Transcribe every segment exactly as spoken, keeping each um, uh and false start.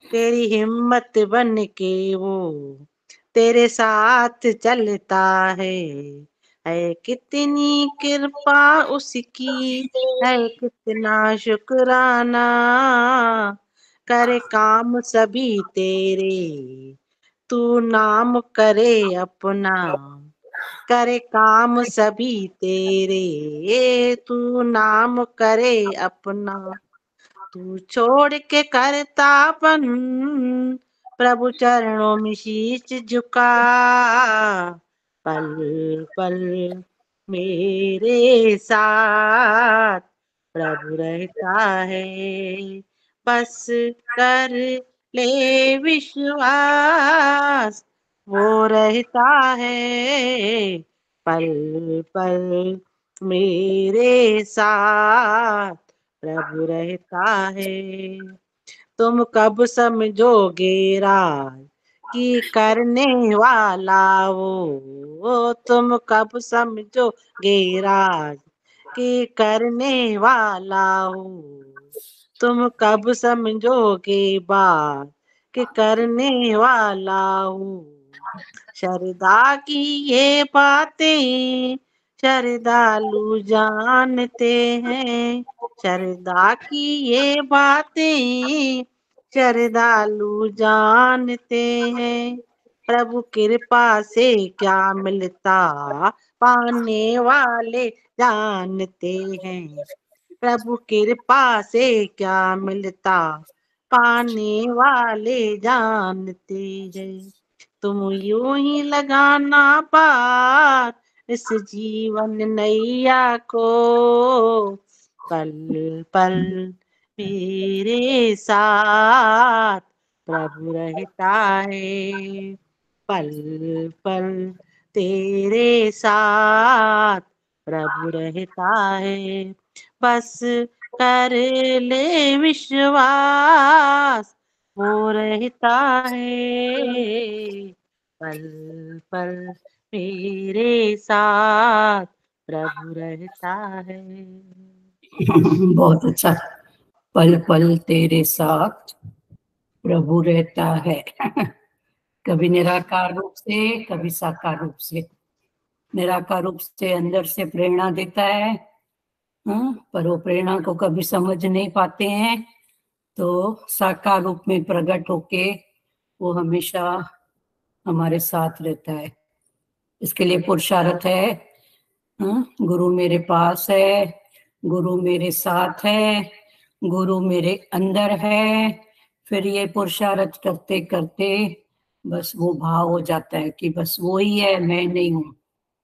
तेरी हिम्मत बन के वो तेरे साथ चलता है है कितनी कृपा उसकी, है कितना शुक्राना, करे काम सभी तेरे, तू नाम करे अपना, करे काम सभी तेरे, तू नाम करे अपना, तू छोड़ के करतापन, प्रभु चरणों में शीश झुका, पल पल मेरे साथ प्रभु रहता है, बस कर ले विश्वास, वो रहता है पल पल मेरे साथ प्रभु रहता है। तुम कब समझोगे राज की करने वाला वो, तुम कब समझोगे राज की करने वाला हो, तुम कब समझोगे बात कि करने वाला हूँ। शरदा की ये बातें श्रद्धालु जानते हैं, शरदा की ये बातें श्रद्धालु जानते हैं, प्रभु कृपा से क्या मिलता पाने वाले जानते हैं, प्रभु कृपा से क्या मिलता पाने वाले जानते हैं, तुम यूं ही लगाना पार इस जीवन नैया को, पल पल मेरे साथ प्रभु रहता है, पल पल तेरे साथ प्रभु रहता है, बस कर ले विश्वास, वो रहता है पल पल मेरे साथ प्रभु रहता है। बहुत अच्छा। पल पल तेरे साथ प्रभु रहता है। कभी निराकार रूप से, कभी साकार रूप से। निराकार रूप से अंदर से प्रेरणा देता है, हाँ, पर वो प्रेरणा को कभी समझ नहीं पाते हैं, तो साकार रूप में प्रकट होके वो हमेशा हमारे साथ रहता है। इसके लिए पुरुषार्थ है, हाँ, गुरु मेरे पास है, गुरु मेरे साथ है, गुरु मेरे अंदर है। फिर ये पुरुषार्थ करते करते बस वो भाव हो जाता है कि बस वो ही है, मैं नहीं हूं।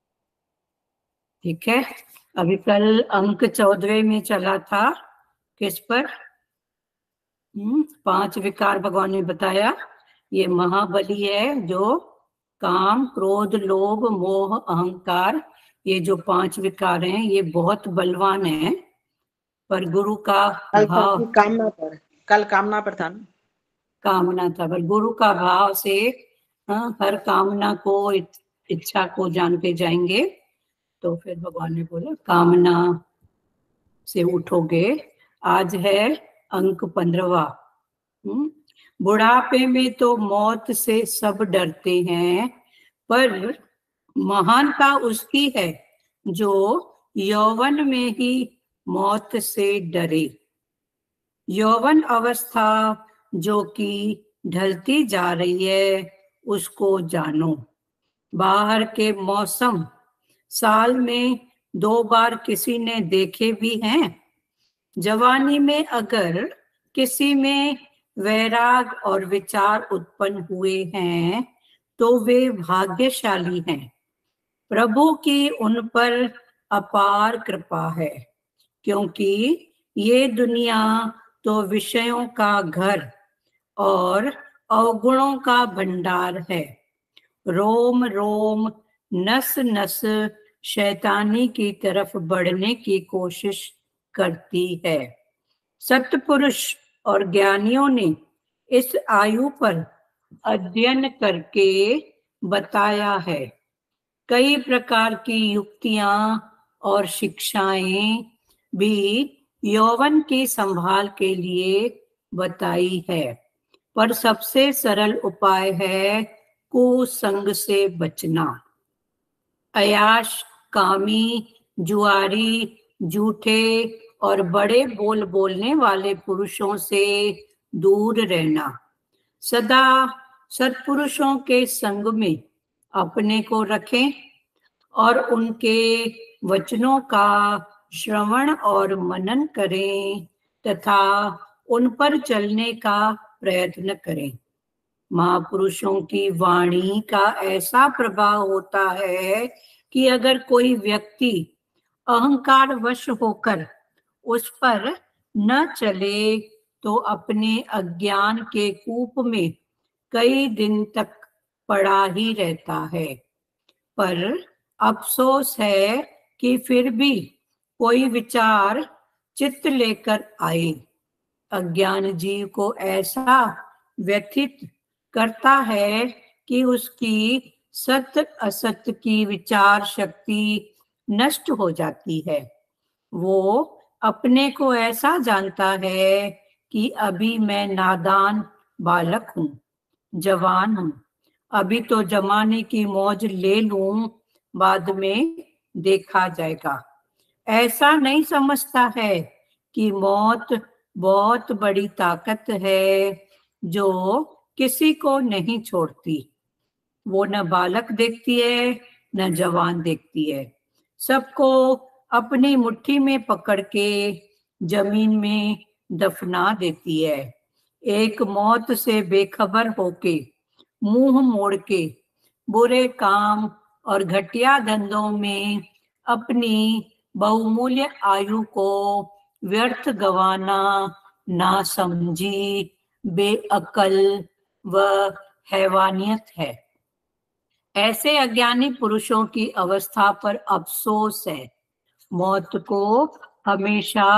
ठीक है। अभी कल अंक चौदहवें में चला था, किस पर? हम्म पांच विकार भगवान ने बताया। ये महाबली है, जो काम, क्रोध, लोभ, मोह, अहंकार, ये जो पांच विकार हैं, ये बहुत बलवान है। पर गुरु का कल भाव, कामना पर, कल कामना पर था ना, कामना था, पर गुरु का भाव से, हाँ, हर कामना को, इच्छा को जानते जाएंगे, तो फिर भगवान ने बोला कामना से उठोगे। आज है अंक पंद्रहवा। बुढ़ापे में तो मौत से सब डरते हैं, पर महानता उसकी है जो यौवन में ही मौत से डरे। यौवन अवस्था जो कि ढलती जा रही है, उसको जानो। बाहर के मौसम साल में दो बार किसी ने देखे भी हैं। जवानी में अगर किसी में वैराग और विचार उत्पन्न हुए हैं, तो वे भाग्यशाली हैं। प्रभु की उन पर अपार कृपा है, क्योंकि ये दुनिया तो विषयों का घर और अवगुणों का भंडार है। रोम रोम, नस नस शैतानी की तरफ बढ़ने की कोशिश करती है। सत्पुरुष और ज्ञानियों ने इस आयु पर अध्ययन करके बताया है। कई प्रकार की युक्तियां और शिक्षाएं भी यौवन की संभाल के लिए बताई है, पर सबसे सरल उपाय है कुसंग से बचना। अयाश, कामी, जुआरी, झूठे और बड़े बोल बोलने वाले पुरुषों से दूर रहना। सदा सत्पुरुषों के संग में अपने को रखें और उनके वचनों का श्रवण और मनन करें तथा उन पर चलने का प्रयत्न करें। महापुरुषों की वाणी का ऐसा प्रभाव होता है कि अगर कोई व्यक्ति अहंकार वश होकर उस पर न चले तो अपने अज्ञान के कूप में कई दिन तक पड़ा ही रहता है। पर अफसोस है कि फिर भी कोई विचार चित्त लेकर आए। अज्ञान जीव को ऐसा व्यथित करता है कि उसकी सत्य असत्य की विचार शक्ति नष्ट हो जाती है। वो अपने को ऐसा जानता है कि अभी मैं नादान बालक हूँ, जवान हूँ, अभी तो जमाने की मौज ले लूं, बाद में देखा जाएगा। ऐसा नहीं समझता है कि मौत बहुत बड़ी ताकत है जो किसी को नहीं छोड़ती। वो न बालक देखती है न जवान देखती है, सबको अपनी मुट्ठी में पकड़ के जमीन में दफना देती है। एक मौत से बेखबर होके, मुंह मोड़ के, बुरे काम और घटिया धंधों में अपनी बहुमूल्य आयु को व्यर्थ गंवाना ना समझी बेअकल व हैवानियत है। ऐसे अज्ञानी पुरुषों की अवस्था पर अफसोस है। मौत को हमेशा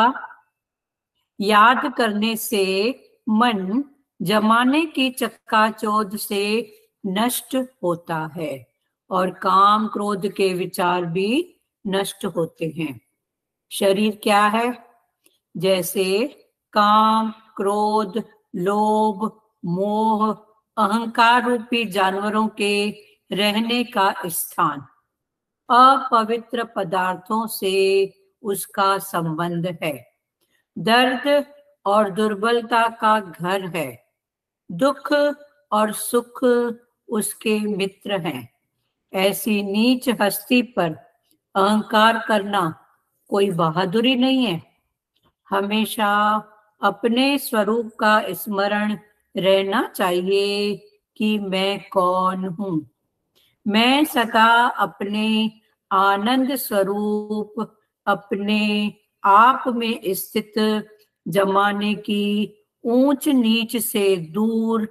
याद करने से मन जमाने की चक्काचौंध से नष्ट होता है और काम क्रोध के विचार भी नष्ट होते हैं। शरीर क्या है? जैसे काम, क्रोध, लोभ, मोह, अहंकार रूपी जानवरों के रहने का स्थान। अपवित्र पदार्थों से उसका संबंध है। दर्द और दुर्बलता का घर है। दुख और सुख उसके मित्र हैं। ऐसी नीच हस्ती पर अहंकार करना कोई बहादुरी नहीं है। हमेशा अपने स्वरूप का स्मरण रहना चाहिए कि मैं कौन हूँ। मैं सदा अपने आनंद स्वरूप, अपने आप में स्थित, जमाने की ऊंच नीच से दूर,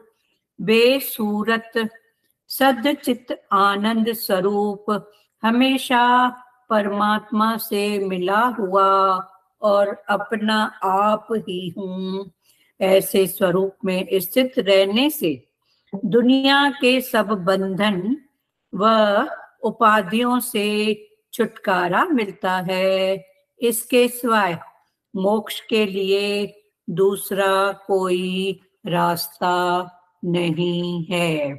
बेसूरत सदचित आनंद स्वरूप, हमेशा परमात्मा से मिला हुआ और अपना आप ही हूँ। ऐसे स्वरूप में स्थित रहने से दुनिया के सब बंधन व उपाधियों से छुटकारा मिलता है। इसके सिवाय मोक्ष के लिए दूसरा कोई रास्ता नहीं है।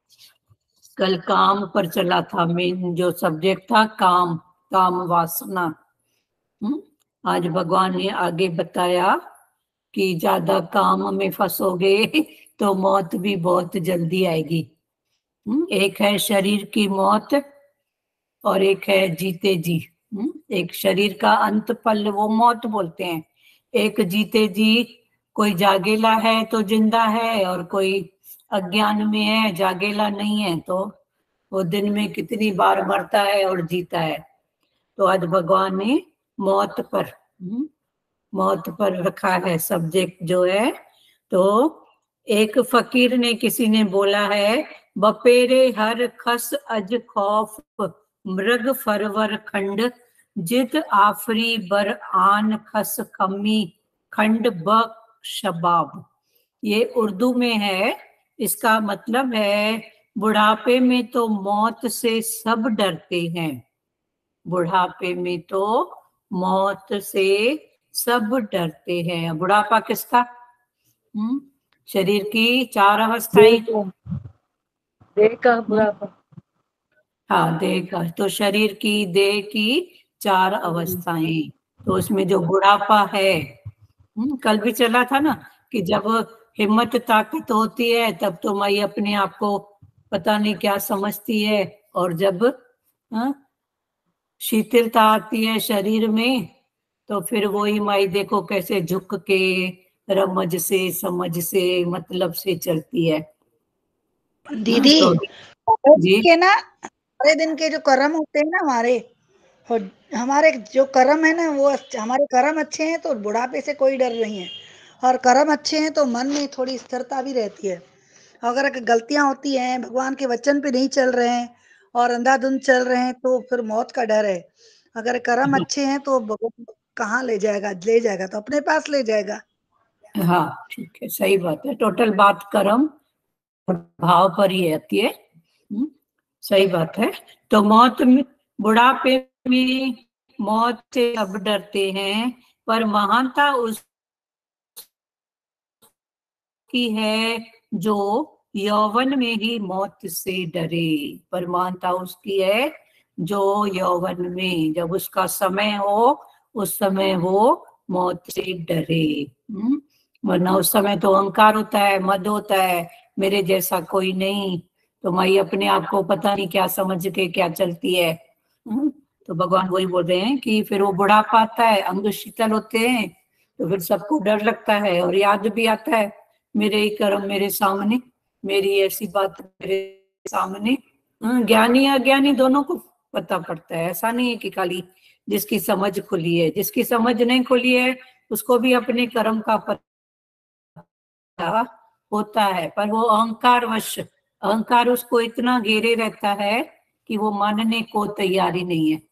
कल काम पर चला था, मेन जो सब्जेक्ट था काम, काम वासना। हुँ? आज भगवान ने आगे बताया कि ज्यादा काम में फंसोगे तो मौत भी बहुत जल्दी आएगी। हुँ? एक है शरीर की मौत और एक है जीते जी। हुँ? एक शरीर का अंत पल वो मौत बोलते हैं, एक जीते जी। कोई जागेला है तो जिंदा है और कोई अज्ञान में है, जागेला नहीं है, तो वो दिन में कितनी बार मरता है और जीता है। तो आज भगवान ने मौत पर मौत पर रखा है सब्जेक्ट जो है। तो एक फकीर ने, किसी ने बोला है, बपेरे हर खस अज खौफ, मृग फरवर खंड, जित आफरी बर आन खस खम्मी, खंड ब शबाब। ये उर्दू में है। इसका मतलब है बुढ़ापे में तो मौत से सब डरते हैं। बुढ़ापे में तो मौत से सब डरते हैं। बुढ़ापा किसका? हम्म शरीर की चार अवस्थाएं। देह का बुढ़ापा। हाँ, देह का, तो शरीर की, देह की चार अवस्थाएं। तो उसमें जो बुढ़ापा है, हम्म, कल भी चला था ना कि जब हिम्मत ताकत होती है तब तो माई अपने आप को पता नहीं क्या समझती है, और जब हाँ, शिथिलता आती है शरीर में तो फिर वही माई देखो कैसे झुक के रमज से, समझ से, मतलब से चलती है। दीदी तो जी के ना सारे दिन के जो कर्म होते हैं ना हमारे, और हमारे जो कर्म है ना वो हमारे कर्म अच्छे हैं तो बुढ़ापे से कोई डर नहीं है, और कर्म अच्छे हैं तो मन में थोड़ी स्थिरता भी रहती है। अगर गलतियां होती हैं, भगवान के वचन पे नहीं चल रहे हैं और अंधाधुंध चल रहे हैं तो फिर मौत का डर है। अगर कर्म अच्छे हैं तो भगवान कहाँ ले जाएगा, ले जाएगा तो अपने पास ले जाएगा। हाँ ठीक है, सही बात है। टोटल बात कर्म भाव पर ही आती है। हम्म, सही बात है। तो मौत में, बुढ़ापे में मौत से सब डरते हैं, पर महानता उसकी है जो यौवन में ही मौत से डरे। पर महानता उसकी है जो यौवन में, जब उसका समय हो उस समय वो मौत से डरे। हम्म, वरना उस समय तो अहंकार होता है, मद होता है, मेरे जैसा कोई नहीं, तो माई अपने आप को पता नहीं क्या समझ के क्या चलती है। हम्म, तो भगवान वही बोल रहे हैं कि फिर वो बुढ़ापा आता है, अंग शीतल होते हैं, तो फिर सबको डर लगता है और याद भी आता है, मेरे ही कर्म मेरे सामने, मेरी ऐसी बात मेरे सामने। हम्म, ज्ञानी अज्ञानी दोनों को पता पड़ता है। ऐसा नहीं है कि खाली जिसकी समझ खुली है, जिसकी समझ नहीं खुली है उसको भी अपने कर्म का पता होता है, पर वो अहंकार वश, अहंकार उसको इतना घेरे रहता है कि वो मानने को तैयारी नहीं है,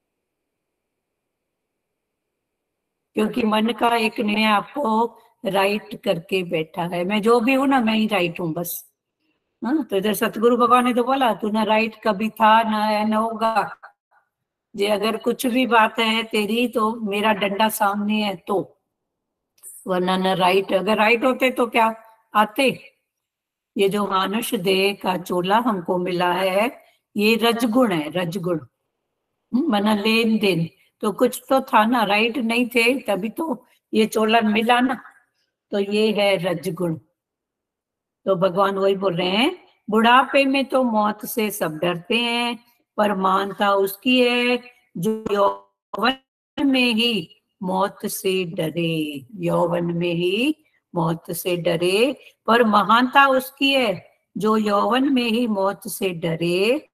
क्योंकि मन का एक निर्णय आपको राइट करके बैठा है, मैं जो भी हूं ना मैं ही राइट हूं बस। हाँ, तो इधर सतगुरु भगवान ने तो बोला तू ना राइट कभी था ना है ना होगा, जे अगर कुछ भी बात है तेरी तो मेरा डंडा सामने है तो, वरना न राइट, अगर राइट होते तो क्या आते। ये जो मानुष देह का चोला हमको मिला है ये रजगुण है, रजगुण मना लेन देन, तो कुछ तो था ना, राइट नहीं थे तभी तो ये चोला मिला ना, तो ये है रजगुण। तो भगवान वही बोल रहे हैं, बुढ़ापे में तो मौत से सब डरते हैं, पर मानता उसकी है जो यौवन में ही मौत से डरे, यौवन में ही मौत से डरे, पर महानता उसकी है जो यौवन में ही मौत से डरे।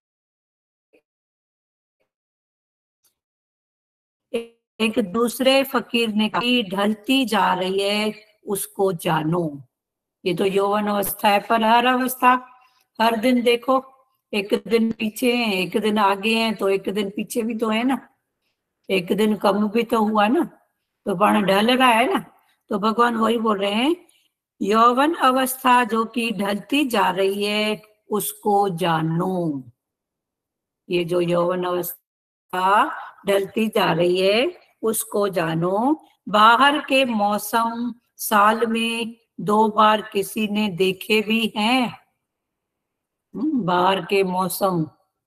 एक दूसरे फकीर ने कहा ढलती जा रही है उसको जानो। ये तो यौवन अवस्था है, पर हर अवस्था, हर दिन देखो, एक दिन पीछे हैं एक दिन आगे हैं, तो एक दिन पीछे भी तो है ना, एक दिन कम भी तो हुआ ना, तो बाण ढल रहा है ना। तो भगवान वही बोल रहे हैं, यौवन अवस्था जो कि ढलती जा रही है उसको जानो। ये जो यौवन अवस्था ढलती जा रही है उसको जानो। बाहर के मौसम साल में दो बार किसी ने देखे भी हैं। बाहर के मौसम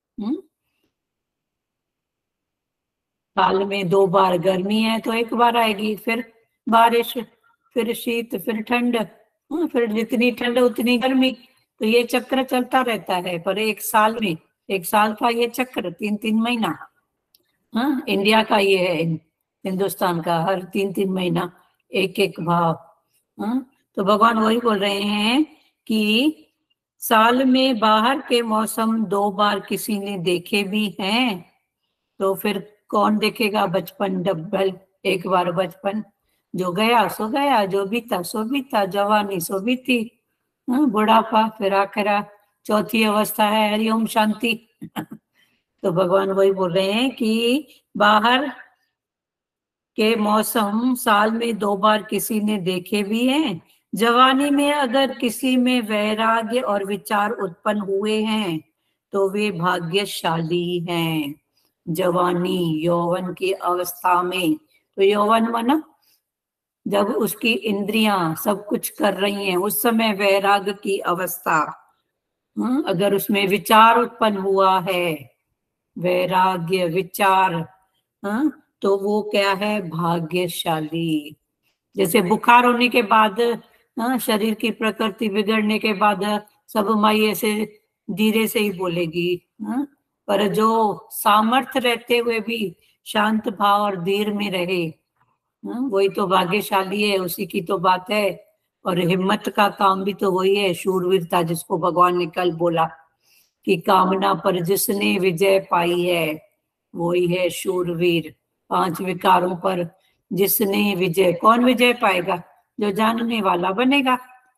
साल में दो बार, गर्मी है तो एक बार आएगी, फिर बारिश, फिर शीत, फिर ठंड, फिर जितनी ठंड उतनी गर्मी, तो ये चक्र चलता रहता है। पर एक साल में, एक साल का ये चक्र तीन तीन महीना, हाँ इंडिया का ये है, हिंदुस्तान का हर तीन तीन महीना एक एक भाव। हाँ, तो भगवान वही बोल रहे हैं कि साल में बाहर के मौसम दो बार किसी ने देखे भी हैं, तो फिर कौन देखेगा बचपन डबल, एक बार बचपन, जो गया सो गया, जो बीता सो बीता, जवानी सो बीती, बुढ़ापा फिर आखिरा चौथी अवस्था है हरिओम शांति। तो भगवान वही बोल रहे हैं कि बाहर के मौसम साल में दो बार किसी ने देखे भी हैं, जवानी में अगर किसी में वैराग्य और विचार उत्पन्न हुए हैं तो वे भाग्यशाली हैं। जवानी यौवन की अवस्था में, तो यौवन माना जब उसकी इंद्रियां सब कुछ कर रही हैं, उस समय वैराग की अवस्था, हाँ, अगर उसमें विचार उत्पन्न हुआ है, वैराग्य विचार, हाँ, तो वो क्या है, भाग्यशाली। जैसे बुखार होने के बाद, हाँ, शरीर की प्रकृति बिगड़ने के बाद सब माई ऐसे धीरे से ही बोलेगी, हाँ, पर जो सामर्थ्य रहते हुए भी शांत भाव और धीर में रहे, हाँ, वही तो भाग्यशाली है, उसी की तो बात है। और हिम्मत का काम भी तो वही है, शूरवीरता, जिसको भगवान ने कल बोला कि कामना पर जिसने विजय पाई है वही है शूरवीर। पांच विकारों पर जिसने विजय, कौन विजय पाएगा, जो जानने वाला बनेगा।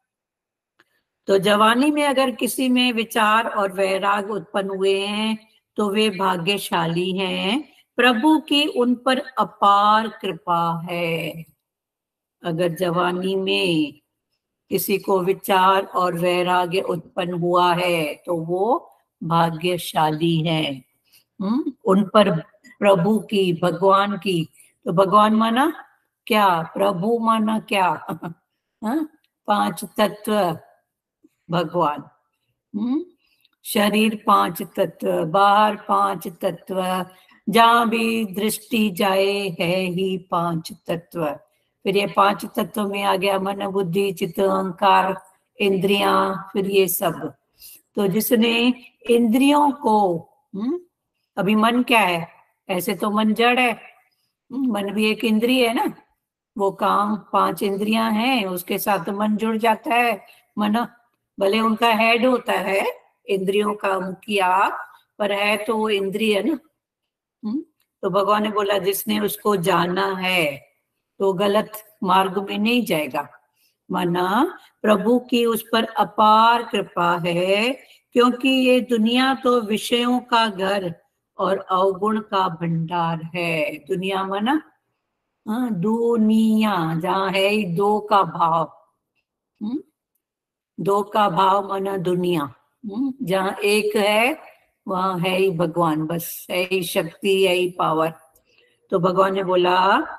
तो जवानी में अगर किसी में विचार और वैराग उत्पन्न हुए हैं तो वे भाग्यशाली हैं, प्रभु की उन पर अपार कृपा है। अगर जवानी में किसी को विचार और वैराग्य उत्पन्न हुआ है तो वो भाग्यशाली है। हम्म उन पर प्रभु की, भगवान की, तो भगवान माना क्या, प्रभु माना क्या हाँ? पांच तत्व भगवान। हम्म शरीर पांच तत्व, बाहर पांच तत्व, जहां भी दृष्टि जाए है ही पांच तत्व। फिर ये पांच तत्व में आ गया मन बुद्धि चित्त अहंकार इंद्रियां, फिर ये सब। तो जिसने इंद्रियों को, हम्म अभी मन क्या है, ऐसे तो मन जड़ है, हम्म, मन भी एक इंद्रिय है ना, वो काम, पांच इंद्रियां हैं, उसके साथ मन जुड़ जाता है। मन भले उनका हेड होता है, इंद्रियों का मुखिया, पर है तो वो इंद्रिय है ना। हम्म, तो भगवान ने बोला जिसने उसको जाना है तो गलत मार्ग में नहीं जाएगा। माना प्रभु की उस पर अपार कृपा है, क्योंकि ये दुनिया तो विषयों का घर और अवगुण का भंडार है। दुनिया माना, हाँ, दुनिया जहाँ है ही दो का भाव, हम्म, दो का भाव माना दुनिया। हम्म, जहाँ एक है वहां है ही भगवान, बस है ही शक्ति, है ही पावर। तो भगवान ने बोला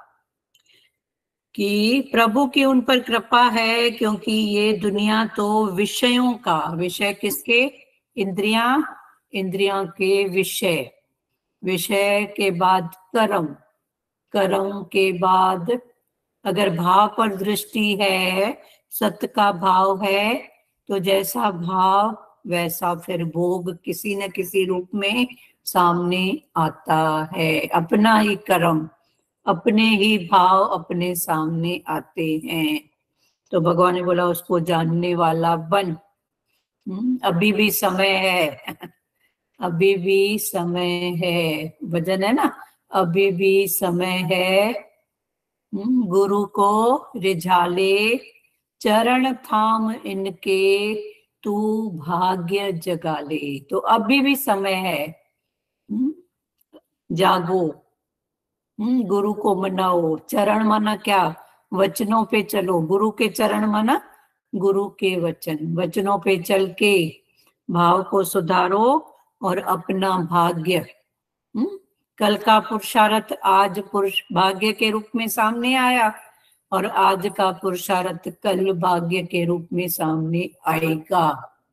कि प्रभु की उन पर कृपा है, क्योंकि ये दुनिया तो विषयों का, विषय किसके, इंद्रियां, इंद्रियां के विषय, विषय के बाद कर्म, कर्म के बाद अगर भाव पर दृष्टि है, सत्य का भाव है, तो जैसा भाव वैसा फिर भोग किसी न किसी रूप में सामने आता है। अपना ही कर्म, अपने ही भाव अपने सामने आते हैं। तो भगवान ने बोला उसको जानने वाला बन। हम्म, अभी भी समय है अभी भी समय है, भजन है ना, अभी भी समय है। हम्म, गुरु को रिझाले चरण थाम इनके, तू भाग्य जगा ले। तो अभी भी समय है, हम्म, जागो, हम्म गुरु को मनाओ। चरण माना क्या, वचनों पे चलो। गुरु के चरण माना गुरु के वचन, वचनों पे चल के भाव को सुधारो और अपना भाग्य, हम्म कल का पुरुषार्थ आज पुरुष भाग्य के रूप में सामने आया, और आज का पुरुषार्थ कल भाग्य के रूप में सामने आएगा।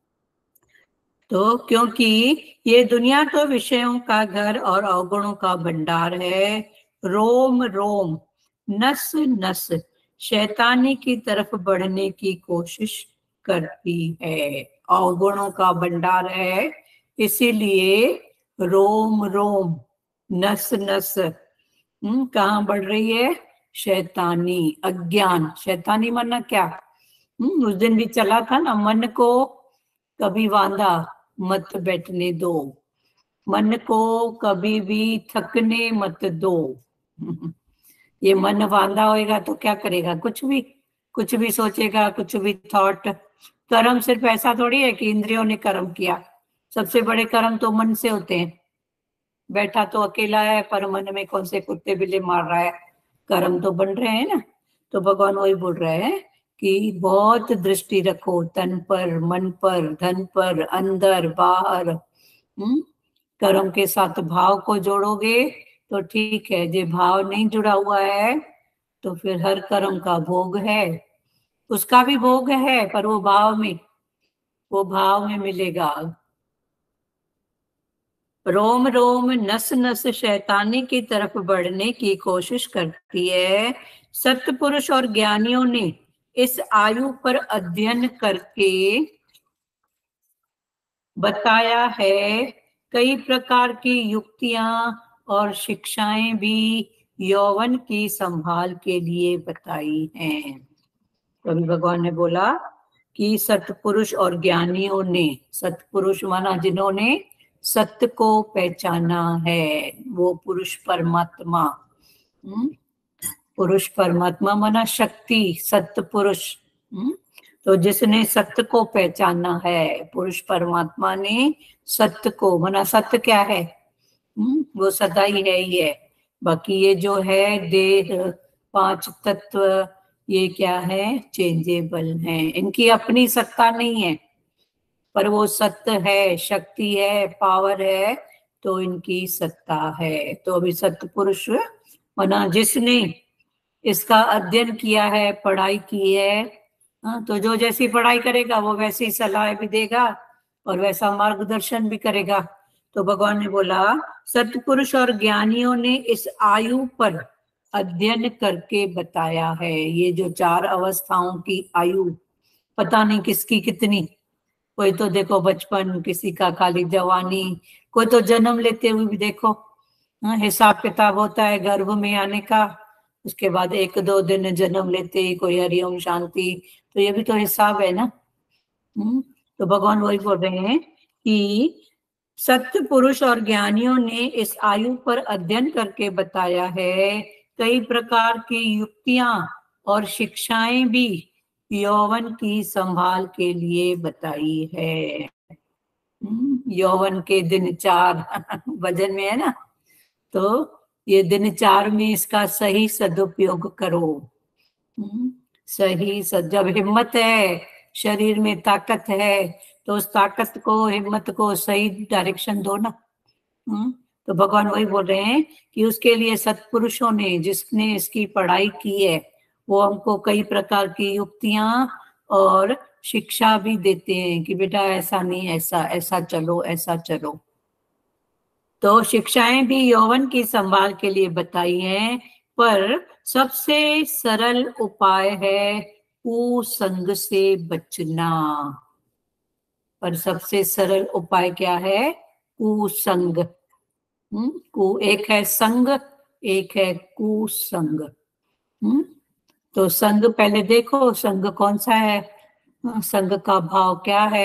तो क्योंकि ये दुनिया तो विषयों का घर और अवगुणों का भंडार है, रोम रोम नस नस शैतानी की तरफ बढ़ने की कोशिश करती है। अवगुणों का भंडार है, इसीलिए रोम रोम नस नस हम्म कहाँ बढ़ रही है, शैतानी, अज्ञान। शैतानी माना क्या, हम्म उस दिन भी चला था ना, मन को कभी वांधा मत बैठने दो, मन को कभी भी थकने मत दो। ये मन वांधा होएगा तो क्या करेगा, कुछ भी कुछ भी सोचेगा, कुछ भी थॉट। कर्म सिर्फ ऐसा थोड़ी है कि इंद्रियों ने कर्म किया, सबसे बड़े कर्म तो मन से होते हैं। बैठा तो अकेला है पर मन में कौन से कुत्ते बिल्ली मार रहा है, कर्म तो बन रहे हैं ना। तो भगवान वही बोल रहे हैं कि बहुत दृष्टि रखो तन पर, मन पर, धन पर, अंदर बाहर। हम्म कर्म के साथ भाव को जोड़ोगे तो ठीक है, जो भाव नहीं जुड़ा हुआ है तो फिर हर कर्म का भोग है, उसका भी भोग है, पर वो भाव में, वो भाव में मिलेगा। रोम रोम नस नस शैतानी की तरफ बढ़ने की कोशिश करती है। सत्पुरुष और ज्ञानियों ने इस आयु पर अध्ययन करके बताया है, कई प्रकार की युक्तियां और शिक्षाएं भी यौवन की संभाल के लिए बताई हैं। कभी भगवान ने बोला कि सत्पुरुष और ज्ञानियों ने, सत्पुरुष माना जिन्होंने सत्य को पहचाना है, वो पुरुष परमात्मा, हम्म, पुरुष परमात्मा माना शक्ति, सत्य पुरुष, हम्म, तो जिसने सत्य को पहचाना है, पुरुष परमात्मा ने सत्य को, माना सत्य क्या है, हम्म, वो सदा ही है ही है। बाकी ये जो है देह, पांच तत्व, ये क्या है, चेंजेबल हैं, इनकी अपनी सत्ता नहीं है, पर वो सत्य है, शक्ति है, पावर है, तो इनकी सत्ता है। तो अभी सत्य पुरुष माना जिसने इसका अध्ययन किया है, पढ़ाई की है, हाँ, तो जो जैसी पढ़ाई करेगा वो वैसी सलाह भी देगा और वैसा मार्गदर्शन भी करेगा। तो भगवान ने बोला सत्पुरुष और ज्ञानियों ने इस आयु पर अध्ययन करके बताया है। ये जो चार अवस्थाओं की आयु, पता नहीं किसकी कितनी, कोई तो देखो बचपन, किसी का खाली जवानी, कोई तो जन्म लेते हुए भी देखो, हाँ, हिसाब किताब होता है गर्भ में आने का, उसके बाद एक दो दिन जन्म लेते ही कोई हरिओम शांति, तो ये भी तो हिसाब है ना। हम्म, तो भगवान वही बोल रहे हैं कि सत्य पुरुष और ज्ञानियों ने इस आयु पर अध्ययन करके बताया है, कई प्रकार की युक्तियां और शिक्षाएं भी यौवन की संभाल के लिए बताई है। यौवन के दिन चार भजन में है ना, तो ये दिन चार में इसका सही सदुपयोग करो। सही सद, जब हिम्मत है, शरीर में ताकत है, तो उस ताकत को, हिम्मत को सही डायरेक्शन दो ना। तो भगवान वही बोल रहे हैं कि उसके लिए सत्पुरुषों ने, जिसने इसकी पढ़ाई की है, वो हमको कई प्रकार की युक्तियां और शिक्षा भी देते हैं कि बेटा ऐसा नहीं, ऐसा ऐसा चलो, ऐसा चलो। तो शिक्षाएं भी यौवन की संभाल के लिए बताई हैं, पर सबसे सरल उपाय है कुसंग से बचना। पर सबसे सरल उपाय क्या है, कुसंग। हम्म, कु एक है संग, एक है कुसंग। हम्म, तो संग पहले देखो, संग कौन सा है, संग का भाव क्या है,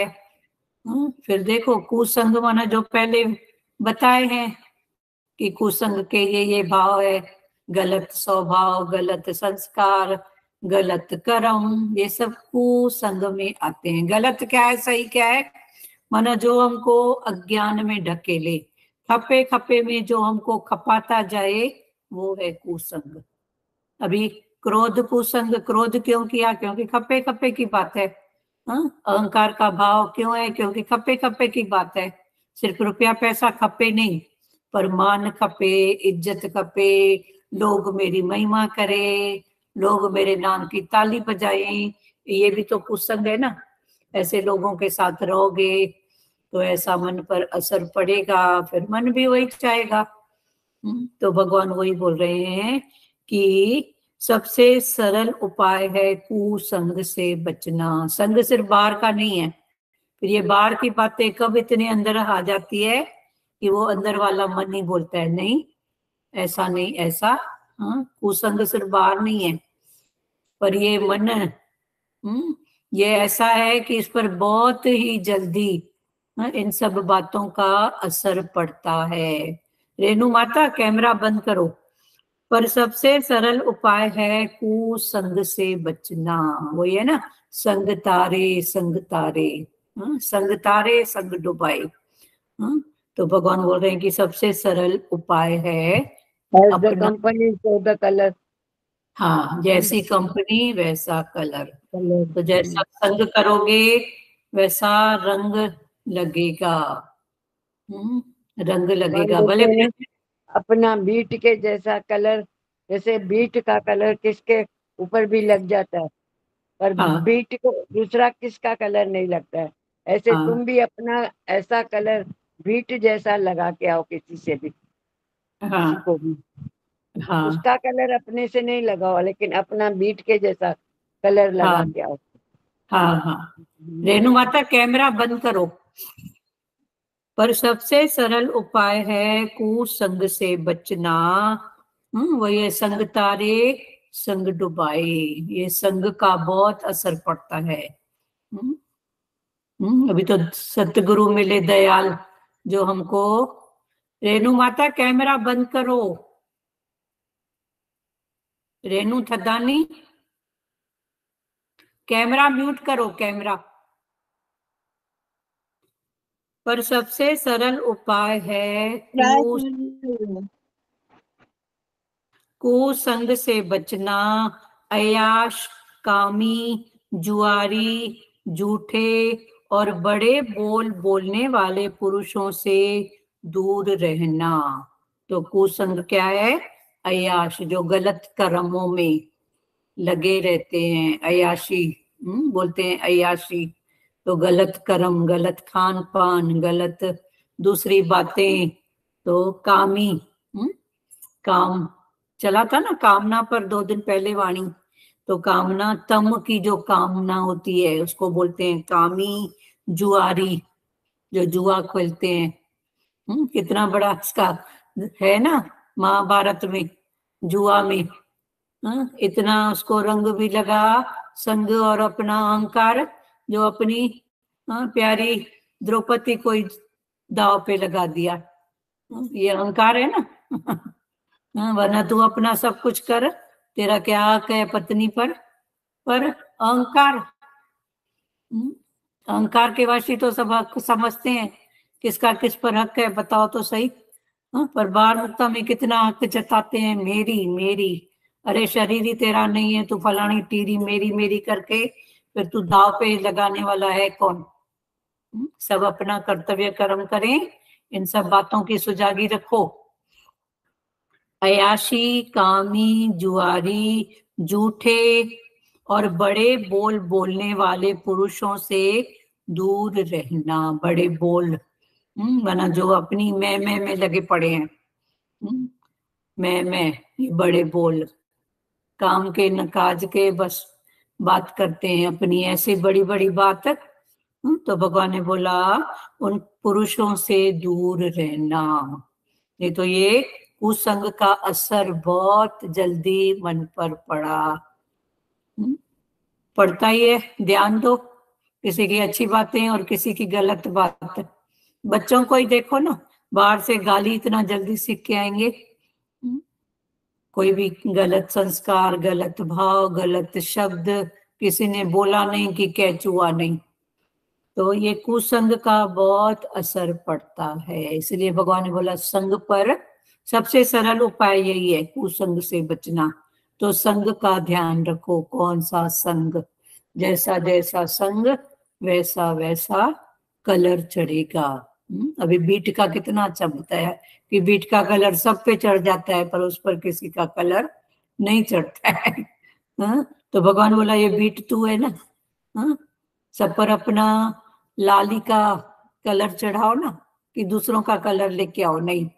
फिर देखो कुसंग माना जो पहले बताए हैं कि कुसंग के ये ये भाव है, गलत स्वभाव, गलत संस्कार, गलत कर्म, ये सब कुसंग में आते हैं। गलत क्या है, सही क्या है, माना जो हमको अज्ञान में ढकेले, खपे खपे में जो हमको खपाता जाए, वो है कुसंग। अभी क्रोध कुसंग, क्रोध क्यों किया, क्योंकि खपे खपे की बात है। हाँ, अहंकार का भाव क्यों है, क्योंकि खपे खपे की बात है। सिर्फ रुपया पैसा खपे नहीं, पर मान खपे, इज्जत खपे, लोग मेरी महिमा करे, लोग मेरे नाम की ताली बजाएं, ये भी तो कुसंग है ना। ऐसे लोगों के साथ रहोगे तो ऐसा मन पर असर पड़ेगा, फिर मन भी वही चाहेगा। तो भगवान वही बोल रहे हैं कि सबसे सरल उपाय है कुसंग से बचना। संग सिर्फ बाहर का नहीं है, फिर ये बाहर की बातें कब इतने अंदर आ जाती है कि वो अंदर वाला मन ही बोलता है नहीं, ऐसा नहीं, ऐसा। हाँ, कुसंग सिर्फ बाहर नहीं है, पर ये मन, हम्म, ये ऐसा है कि इस पर बहुत ही जल्दी, हाँ, इन सब बातों का असर पड़ता है। रेणु माता कैमरा बंद करो। पर सबसे सरल उपाय है कुसंग से बचना। वही है ना, संग तारे संग तारे, हाँ, संग तारे संग डुबाए। हाँ, तो भगवान बोल रहे हैं कि सबसे सरल उपाय है अपना, कंपनी सो द कलर। हाँ, जैसी कंपनी वैसा कलर। तो जैसा संग करोगे वैसा रंग लगेगा। हम्म, रंग लगेगा, भले अपना बीट के जैसा कलर जैसे बीट का कलर किसके ऊपर भी लग जाता है, पर हाँ बीट को दूसरा किसका कलर नहीं लगता है, ऐसे हाँ तुम भी अपना ऐसा कलर बीट जैसा लगा के आओ किसी से भी, किसी हाँ को भी। हाँ उसका कलर अपने से नहीं लगाओ, लेकिन अपना बीट के जैसा कलर लगा हाँ के आओ। हाँ हाँ। रेणु माता कैमरा बंद करो। पर सबसे सरल उपाय है कुसंग से बचना। हम्म वो ये संग तारे संग डुबाए, ये संग का बहुत असर पड़ता है। हम्म हम्म, अभी तो सतगुरु मिले दयाल जो हमको। रेणु माता कैमरा बंद करो। रेणु थदानी कैमरा म्यूट करो, कैमरा। पर सबसे सरल उपाय है ट्राई कु कर। कुसंग से बचना। अयाश, कामी, जुआरी, झूठे और बड़े बोल बोलने वाले पुरुषों से दूर रहना। तो कुसंग क्या है? अयाश, जो गलत कर्मों में लगे रहते हैं, अयाशी। हम्म, बोलते हैं अयाशी। तो गलत कर्म, गलत खान पान, गलत दूसरी बातें। तो कामी, हम्म काम चला था ना कामना पर दो दिन पहले वाणी। तो कामना, तम की जो कामना होती है उसको बोलते हैं कामी। जुआरी, जो जुआ खेलते हैं। हम्म कितना बड़ा इसका है ना महाभारत में, जुआ में। हाँ, इतना उसको रंग भी लगा, संग और अपना अहंकार, जो अपनी हाँ, प्यारी द्रौपदी को ही दाव पे लगा दिया। हाँ, ये अहंकार है ना। हाँ, वरना तू अपना सब कुछ कर, तेरा क्या हक है पत्नी पर। पर अहंकार, हम्म, अहंकार के वासी तो सब हक समझते हैं, किसका किस पर हक है बताओ तो सही। हाँ, पर बाल मुक्ता में कितना हक जताते हैं, मेरी मेरी। अरे शरीर ही तेरा नहीं है, तू फलानी टीरी मेरी मेरी करके फिर तू दाव पे लगाने वाला है कौन? हम्म, सब अपना कर्तव्य कर्म करें, इन सब बातों की सुजागी रखो। अयाशी, कामी, जुआरी, झूठे और बड़े बोल बोलने वाले पुरुषों से दूर रहना। बड़े बोल, हम्म माना जो अपनी मैं मैं में लगे पड़े हैं। हम्म, मैं मैं ये बड़े बोल, काम के न काज के, बस बात करते हैं अपनी ऐसी बड़ी बड़ी बात। हम्म, तो भगवान ने बोला उन पुरुषों से दूर रहना। नहीं तो ये कुसंग का असर बहुत जल्दी मन पर पड़ा। हम्म, पड़ता ही है, ध्यान दो। किसी की अच्छी बातें और किसी की गलत बात। बच्चों को ही देखो ना, बाहर से गाली इतना जल्दी सीख के आएंगे। हम्म, कोई भी गलत संस्कार, गलत भाव, गलत शब्द किसी ने बोला नहीं कि कैचुआ नहीं। तो ये कुसंग का बहुत असर पड़ता है, इसलिए भगवान ने बोला संग पर सबसे सरल उपाय यही है, कुसंग से बचना। तो संग का ध्यान रखो, कौन सा संग, जैसा जैसा संग वैसा वैसा कलर चढ़ेगा। हम्म, अभी बीट का कितना अच्छा बताया कि बीट का कलर सब पे चढ़ जाता है, पर उस पर किसी का कलर नहीं चढ़ता है। हाँ? तो भगवान बोला ये बीट तू है ना, हाँ? सब पर अपना लाली का कलर चढ़ाओ ना, कि दूसरों का कलर लेके आओ नहीं।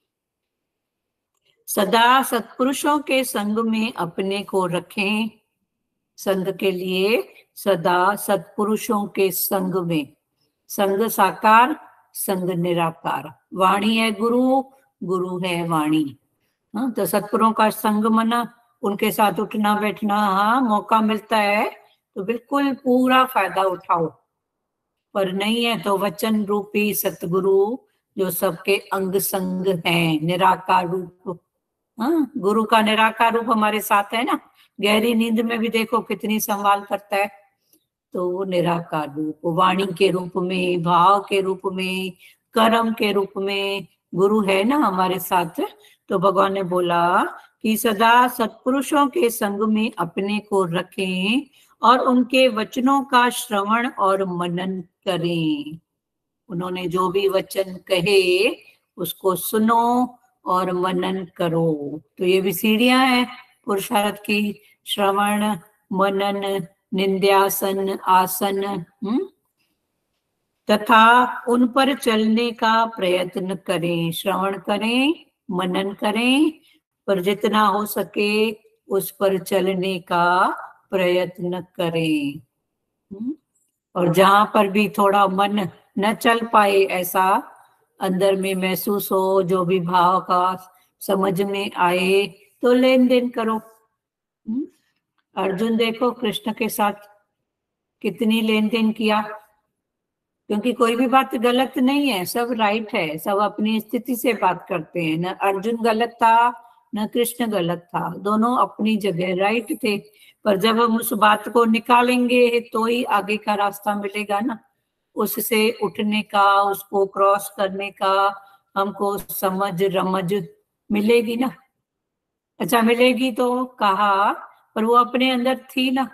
सदा सत्पुरुषों के संग में अपने को रखें। संग के लिए सदा सत्पुरुषों के संग में, संग साकार संग निराकार। वाणी है गुरु, गुरु है वाणी। हाँ, तो सत्पुरुषों का संग मना, उनके साथ उठना बैठना। हाँ, मौका मिलता है तो बिल्कुल पूरा फायदा उठाओ, पर नहीं है तो वचन रूपी सतगुरु जो सबके अंग संग है, निराकार रूप। हाँ, गुरु का निराकार रूप हमारे साथ है ना। गहरी नींद में भी देखो कितनी संभाल करता है। तो वो निराकार रूप, वाणी के रूप में, भाव के रूप में, कर्म के रूप में गुरु है ना हमारे साथ। तो भगवान ने बोला कि सदा सत्पुरुषों के संग में अपने को रखें और उनके वचनों का श्रवण और मनन करें। उन्होंने जो भी वचन कहे उसको सुनो और मनन करो। तो ये भी सीढ़ियां हैं पुरुषार्थ की, श्रवण, मनन, निंद्यासन, आसन, हम्म तथा उन पर चलने का प्रयत्न करें। श्रवण करें, मनन करें, पर जितना हो सके उस पर चलने का प्रयत्न करें। हम्म? और जहां पर भी थोड़ा मन न चल पाए, ऐसा अंदर में महसूस हो, जो भी भाव का समझ में आए, तो लेन देन करो। हम्म? अर्जुन देखो कृष्ण के साथ कितनी लेन देन किया, क्योंकि कोई भी बात गलत नहीं है, सब राइट है, सब अपनी स्थिति से बात करते हैं। न अर्जुन गलत था न कृष्ण गलत था, दोनों अपनी जगह राइट थे। पर जब हम उस बात को निकालेंगे तो ही आगे का रास्ता मिलेगा ना, उससे उठने का, उसको क्रॉस करने का हमको समझ रमझ मिलेगी ना। अच्छा मिलेगी तो कहा, पर वो अपने अंदर थी ना,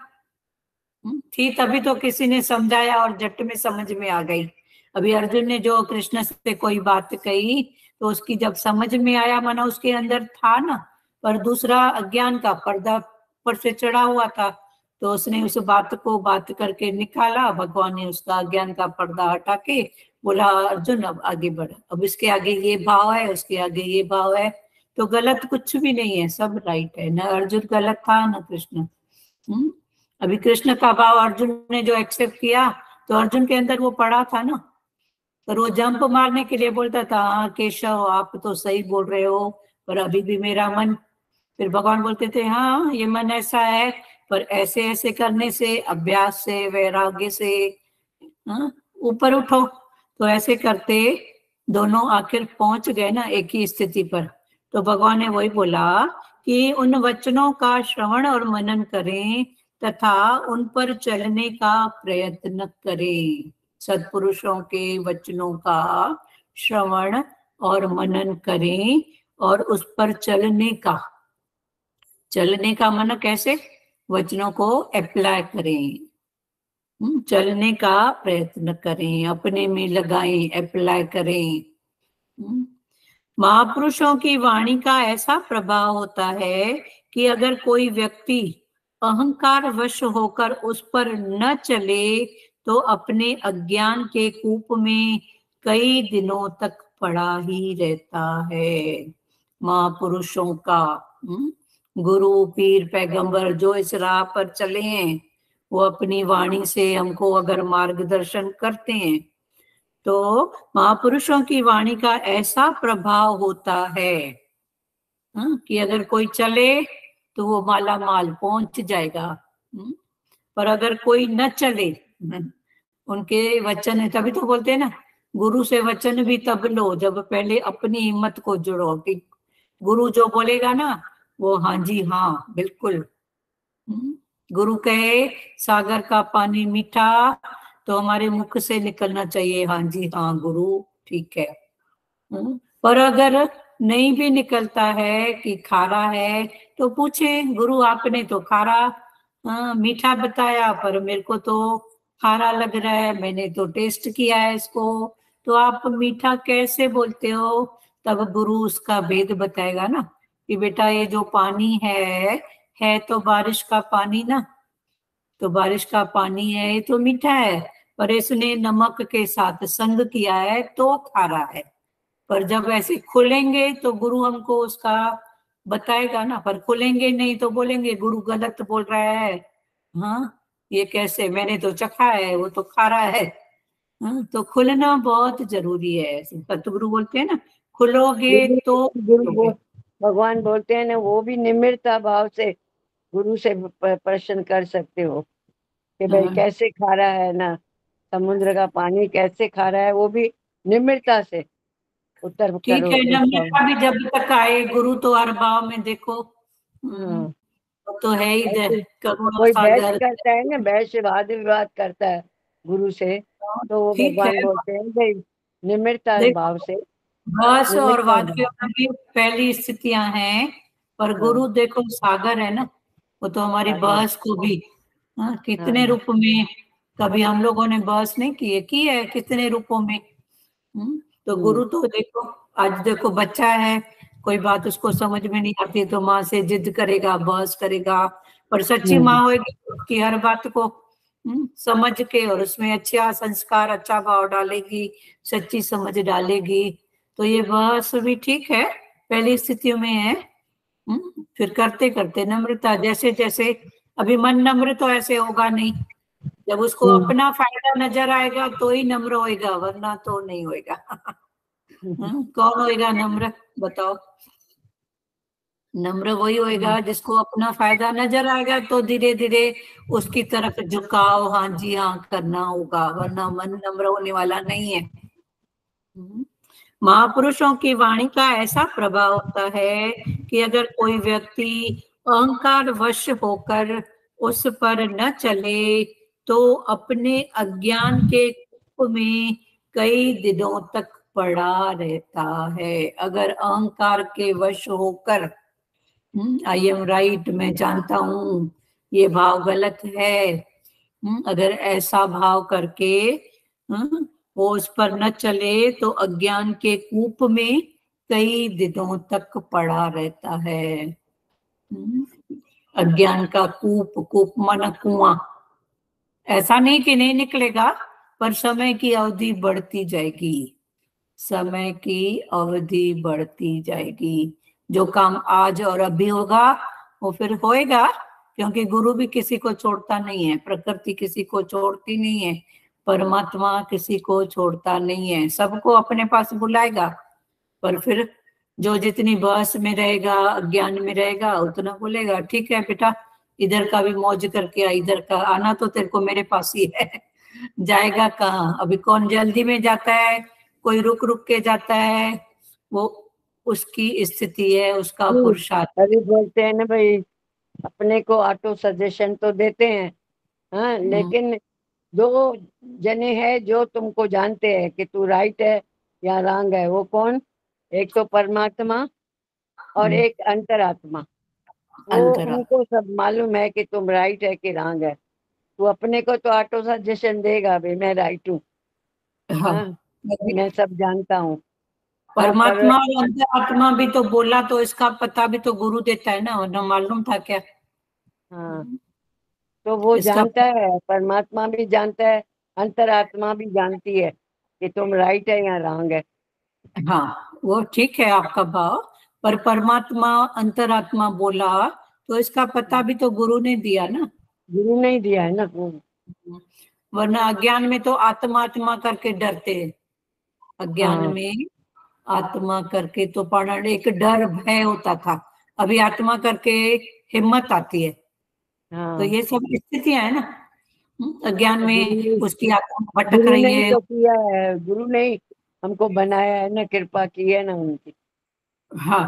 थी तभी तो किसी ने समझाया और झट में समझ में आ गई। अभी अर्जुन ने जो कृष्ण से कोई बात कही तो उसकी जब समझ में आया, माना उसके अंदर था ना, पर दूसरा अज्ञान का पर्दा पर से चढ़ा हुआ था, तो उसने उस बात को बात करके निकाला। भगवान ने उसका अज्ञान का पर्दा हटा के बोला, अर्जुन अब आगे बढ़, अब इसके आगे ये भाव है, उसके आगे ये भाव है, तो गलत कुछ भी नहीं है, सब राइट है। न अर्जुन गलत था न कृष्ण। हम्म अभी कृष्ण का भाव अर्जुन ने जो एक्सेप्ट किया, तो अर्जुन के अंदर वो पड़ा था ना, पर वो जंप मारने के लिए बोलता था, हाँ केशव आप तो सही बोल रहे हो, पर अभी भी मेरा मन। फिर भगवान बोलते थे, हाँ ये मन ऐसा है, पर ऐसे ऐसे करने से, अभ्यास से, वैराग्य से हाँ, ऊपर उठो। तो ऐसे करते दोनों आखिर पहुंच गए ना एक ही स्थिति पर। तो भगवान ने वही बोला कि उन वचनों का श्रवण और मनन करें तथा उन पर चलने का प्रयत्न करें। सत्पुरुषों के वचनों का श्रवण और मनन करें और उस पर चलने का, चलने का मन कैसे, वचनों को अप्लाई करें, चलने का प्रयत्न करें, अपने में लगाएं, अप्लाई करें। महापुरुषों की वाणी का ऐसा प्रभाव होता है कि अगर कोई व्यक्ति अहंकार वश होकर उस पर न चले तो अपने अज्ञान के कूप में कई दिनों तक पड़ा ही रहता है। महापुरुषों का, गुरु, पीर, पैगंबर जो इस राह पर चले हैं, वो अपनी वाणी से हमको अगर मार्गदर्शन करते हैं, तो महापुरुषों की वाणी का ऐसा प्रभाव होता है हा? कि अगर कोई चले तो वो माला माल पहुंच जाएगा। पर अगर कोई न चले, उनके वचन, तभी तो बोलते हैं ना, गुरु से वचन भी तब लो जब पहले अपनी हिम्मत को जुड़ो, कि गुरु जो बोलेगा ना वो हाँ जी हाँ बिल्कुल। गुरु कहे सागर का पानी मीठा, तो हमारे मुख से निकलना चाहिए हाँ जी हाँ गुरु ठीक है। पर अगर नहीं भी निकलता है कि खारा है, तो पूछे गुरु आपने तो खारा हाँ, मीठा बताया, पर मेरे को तो खारा लग रहा है, मैंने तो टेस्ट किया है इसको, तो आप मीठा कैसे बोलते हो? तब गुरु उसका भेद बताएगा ना, कि बेटा ये जो पानी है है तो बारिश का पानी ना, तो बारिश का पानी है, ये तो मीठा है, पर इसने नमक के साथ संग किया है तो खारा है। पर जब ऐसे खुलेंगे तो गुरु हमको उसका बताएगा ना, पर खुलेंगे नहीं तो बोलेंगे गुरु गलत बोल रहा है, हाँ ये कैसे, मैंने तो चखा है, वो तो खारा है। हाँ, तो खुलना बहुत जरूरी है। सतगुरु बोलते हैं ना, खुलोगे तो गुरु बोल, भगवान बोलते हैं ना, वो भी निम्रता भाव से गुरु से प्रश्न कर सकते हो कि भाई हाँ। कैसे खारा है ना, समुद्र का पानी कैसे खारा है, वो भी निम्रता से उत्तर ठीक करो। है, नम्रता भी जब तक आए, गुरु तो हर भाव में देखो, हाँ, तो है ही ऐसे करुणा कोई बहस सागर। करता है ना, बहस वाद विवाद करता है गुरु से, तो वो ठीक है, भगवान बोलते हैं भाई निम्रता भाव से, बस और निम्रता वाद भाव। विवाद भी पहली स्थितियां हैं, पर हाँ, गुरु देखो सागर है ना, वो तो हमारी सागर। बहस को भी हाँ, कितने हाँ, रूप में, कभी हम लोगों ने बहस नहीं की है, की है कितने रूपों में। हम्म, तो हम्म, गुरु तो देखो, आज देखो बच्चा है कोई बात उसको समझ में नहीं आती तो माँ से जिद करेगा, बहस करेगा। पर सच्ची माँ होगी उसकी हर बात को हम्म, समझ के और उसमें अच्छा संस्कार, अच्छा भाव डालेगी, सच्ची समझ डालेगी। तो ये बहस भी ठीक है, पहली स्थितियों में है। हम्म, फिर करते करते नम्रता, जैसे जैसे अभी मन नम्र तो ऐसे होगा नहीं, जब उसको अपना फायदा नजर आएगा तो ही नम्र होएगा, वरना तो नहीं होएगा। हम्म, कौन होएगा नम्र बताओ? नम्र वही होएगा जिसको अपना फायदा नजर आएगा, तो धीरे धीरे उसकी तरफ झुकाव, हाँ जी हाँ करना होगा, वरना मन नम्र होने वाला नहीं है। हम्म, महापुरुषों की वाणी का ऐसा प्रभाव होता है कि अगर कोई व्यक्ति अहंकार वश होकर उस पर न चले तो अपने अज्ञान के कूप में कई दिनों तक पड़ा रहता है। अगर अहंकार के वश होकर आई एम राइट, मैं जानता हूँ ये भाव गलत है, हम्म, अगर ऐसा भाव करके हम्म, वो उस पर न चले तो अज्ञान के कूप में कई दिनों तक पड़ा रहता है। हम्म, अज्ञान का कूप, कूप माना कुआं। ऐसा नहीं कि नहीं निकलेगा, पर समय की अवधि बढ़ती जाएगी, समय की अवधि बढ़ती जाएगी। जो काम आज और अभी होगा वो फिर होएगा, क्योंकि गुरु भी किसी को छोड़ता नहीं है, प्रकृति किसी को छोड़ती नहीं है, परमात्मा किसी को छोड़ता नहीं है, सबको अपने पास बुलाएगा। पर फिर जो जितनी बहस में रहेगा, अज्ञान में रहेगा, उतना बोलेगा ठीक है बेटा, इधर का भी मौज करके आ, इधर का आना तो तेरे को मेरे पास ही है। जाएगा कहाँ? अभी कौन जल्दी में जाता है, कोई रुक रुक के जाता है, वो उसकी स्थिति है, उसका पुरुषार्थ। अभी बोलते हैं ना भाई, अपने को ऑटो सजेशन तो देते हैं, हाँ, लेकिन दो जने हैं जो तुमको जानते हैं कि तू राइट है या रॉन्ग है। वो कौन? एक तो परमात्मा और एक अंतरात्मा। वो अंतरा उनको सब मालूम है कि तुम राइट है कि रॉन्ग है। तू अपने को तो ऑटो सजेशन देगा भाई, मैं राइट हूँ, हाँ, हाँ, मैं सब जानता हूँ। हाँ, पर परमात्मा और अंतरात्मा भी तो बोला, तो इसका पता भी तो गुरु देता है ना, वरना मालूम था क्या? हाँ, तो वो इसका जानता है, परमात्मा भी जानता है, अंतरात्मा भी जानती है कि तुम राइट है या रॉन्ग है। हाँ, वो ठीक है आपका भाव, पर परमात्मा अंतरात्मा बोला तो इसका पता भी तो गुरु ने दिया ना, गुरु नहीं दिया है ना। वरना अज्ञान में तो आत्मा आत्मा करके डरते हैं। अज्ञान हाँ, में आत्मा करके तो पढ़ा, एक डर भय होता था, अभी आत्मा करके हिम्मत आती है। तो हाँ, ये सब स्थितियां है ना। हम्म, अज्ञान गुरु में ने उसकी आत्मा भटक गुरु ने रही ही है। तो किया है, गुरु ने ही हमको बनाया है ना, कृपा की है ना उनकी। हाँ,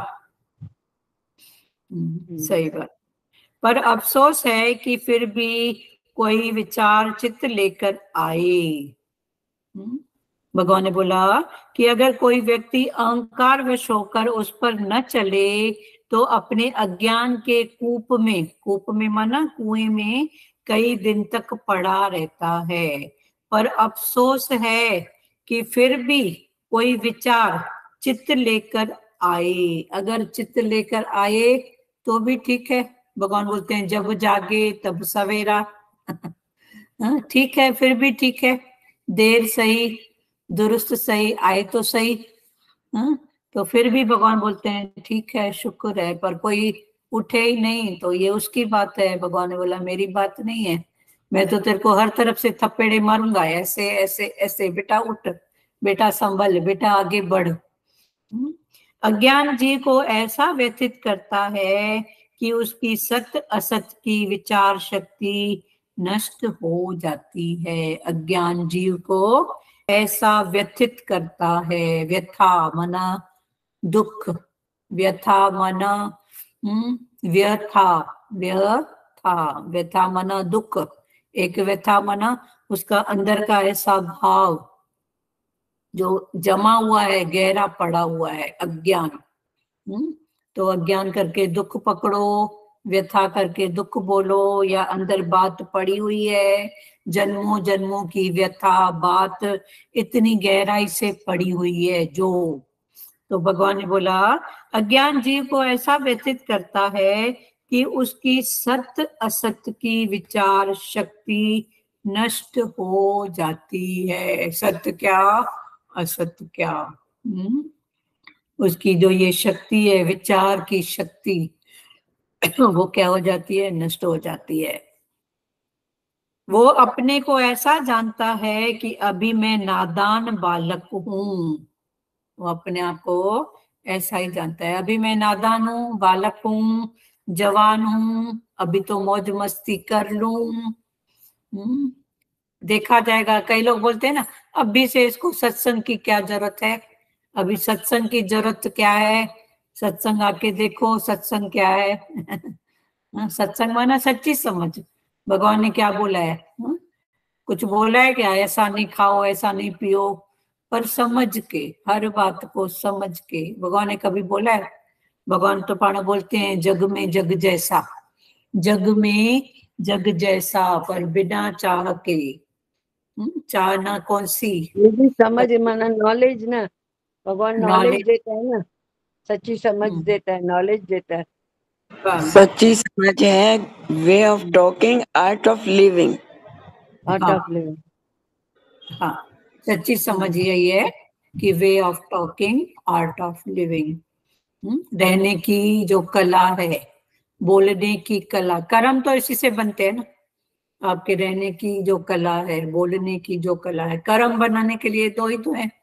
हम्म, सही बात। पर अफसोस है कि फिर भी कोई विचार चित्त लेकर आए। हम्म, भगवान ने बोला कि अगर कोई व्यक्ति अहंकार वश होकर उस पर न चले तो अपने अज्ञान के कूप में, कूप में माना कुएं में, कई दिन तक पड़ा रहता है। पर अफसोस है कि फिर भी कोई विचार चित्त लेकर आए। अगर चित्त लेकर आए तो भी ठीक है, भगवान बोलते हैं जब जागे तब सवेरा। हाँ, ठीक है, फिर भी ठीक है, देर सही दुरुस्त सही, आए तो सही। हाँ, तो फिर भी भगवान बोलते हैं ठीक है, शुक्र है। पर कोई उठे ही नहीं तो ये उसकी बात है। भगवान ने बोला मेरी बात नहीं है, मैं तो तेरे को हर तरफ से थप्पेड़े मारूंगा, ऐसे ऐसे ऐसे, बेटा उठ, बेटा संभल, बेटा आगे बढ़। हम्म, अज्ञान जी को ऐसा व्यथित करता है कि उसकी सत्य असत की विचार शक्ति नष्ट हो जाती है। अज्ञान जीव को ऐसा व्यथित करता है। व्यथा मना दुख, व्यथा मना हम्म, व्यथा, व्यथा, व्यथा मना दुख। एक व्यथा मना उसका अंदर का ऐसा भाव जो जमा हुआ है, गहरा पड़ा हुआ है, अज्ञान। हम्म, तो अज्ञान करके दुख पकड़ो, व्यथा करके दुख बोलो, या अंदर बात पड़ी हुई है, जन्मों जन्मों की व्यथा बात इतनी गहराई से पड़ी हुई है जो, तो भगवान ने बोला अज्ञान जीव को ऐसा व्यथित करता है कि उसकी सत्य असत्य की विचार शक्ति नष्ट हो जाती है। सत्य क्या असत्य क्या, हुँ? उसकी जो ये शक्ति है, विचार की शक्ति, वो क्या हो जाती है, नष्ट हो जाती है। वो अपने को ऐसा जानता है कि अभी मैं नादान बालक हूँ। वो अपने आप को ऐसा ही जानता है, अभी मैं नादान हूँ, बालक हूँ, जवान हूँ, अभी तो मौज मस्ती कर लूं। देखा जाएगा। कई लोग बोलते हैं ना, अभी से इसको सत्संग की क्या जरूरत है, अभी सत्संग की जरूरत क्या है, सत्संग आके देखो सत्संग क्या है। सत्संग माना सच्ची समझ, भगवान ने क्या बोला है, हा? कुछ बोला है क्या, ऐसा नहीं खाओ, ऐसा नहीं पियो, पर समझ के, हर बात को समझ के। भगवान ने कभी बोला है? भगवान तो पाना बोलते हैं जग में जग जैसा, जग में जग जैसा, पर बिना चाह के। चाहना कौन सी, ये भी समझ माना नॉलेज ना, भगवान नॉलेज नॉलेज। देता है ना, सच्ची समझ देता है, नॉलेज देता है। सच्ची समझ है, way of talking, art of living. Art हाँ ऑफ लिविंग। हाँ, सच्ची समझ यही है कि way of talking, art of living, रहने की जो कला है, बोलने की कला। कर्म तो इसी से बनते हैं ना, आपके रहने की जो कला है, बोलने की जो कला है, कर्म बनाने के लिए दो ही तो है।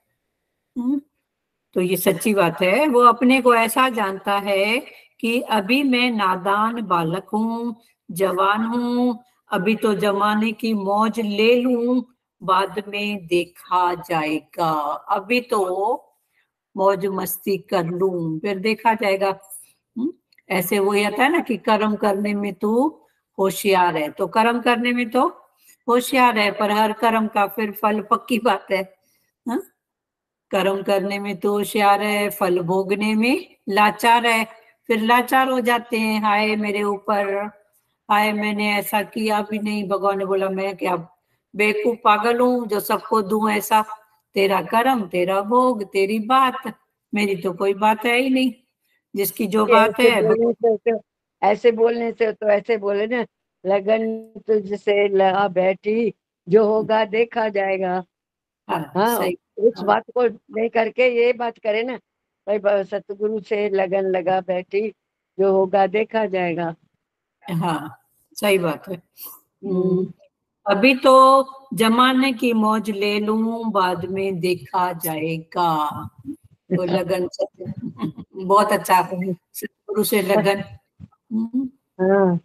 तो ये सच्ची बात है। वो अपने को ऐसा जानता है कि अभी मैं नादान बालक हूँ, जवान हूँ, अभी तो जमाने की मौज ले लूं, बाद में देखा जाएगा। अभी तो मौज मस्ती कर लूं, फिर देखा जाएगा। हुँ? ऐसे वो आता है ना कि कर्म करने में तू होशियार है, तो कर्म करने में तो होशियार है, पर हर कर्म का फिर फल पक्की बात है। हा? कर्म करने में तो होशियार है, फल भोगने में लाचार है, फिर लाचार हो जाते हैं। हाय मेरे ऊपर, हाय मैंने ऐसा किया भी नहीं। भगवान ने बोला मैं क्या बेवकूफ पागल हूँ जो सबको दूं ऐसा, तेरा कर्म तेरा भोग तेरी बात, मेरी तो कोई बात है ही नहीं। जिसकी जो बात ऐसे है बोलने से तो ऐसे बोलने से तो ऐसे बोले ना, लगन तुझसे लगा बैठी, जो होगा देखा जाएगा। हाँ हाँ, सही। उस बात को ले करके ये बात करे ना, भाई ब- सतगुरु से लगन लगा बैठी, जो होगा देखा जाएगा। हाँ सही बात है। हम्म, हम्म। अभी तो जमाने की मौज ले लूं, बाद में देखा जाएगा। तो लगन से बहुत अच्छा, सतगुरु से लगन। हम्म, हाँ।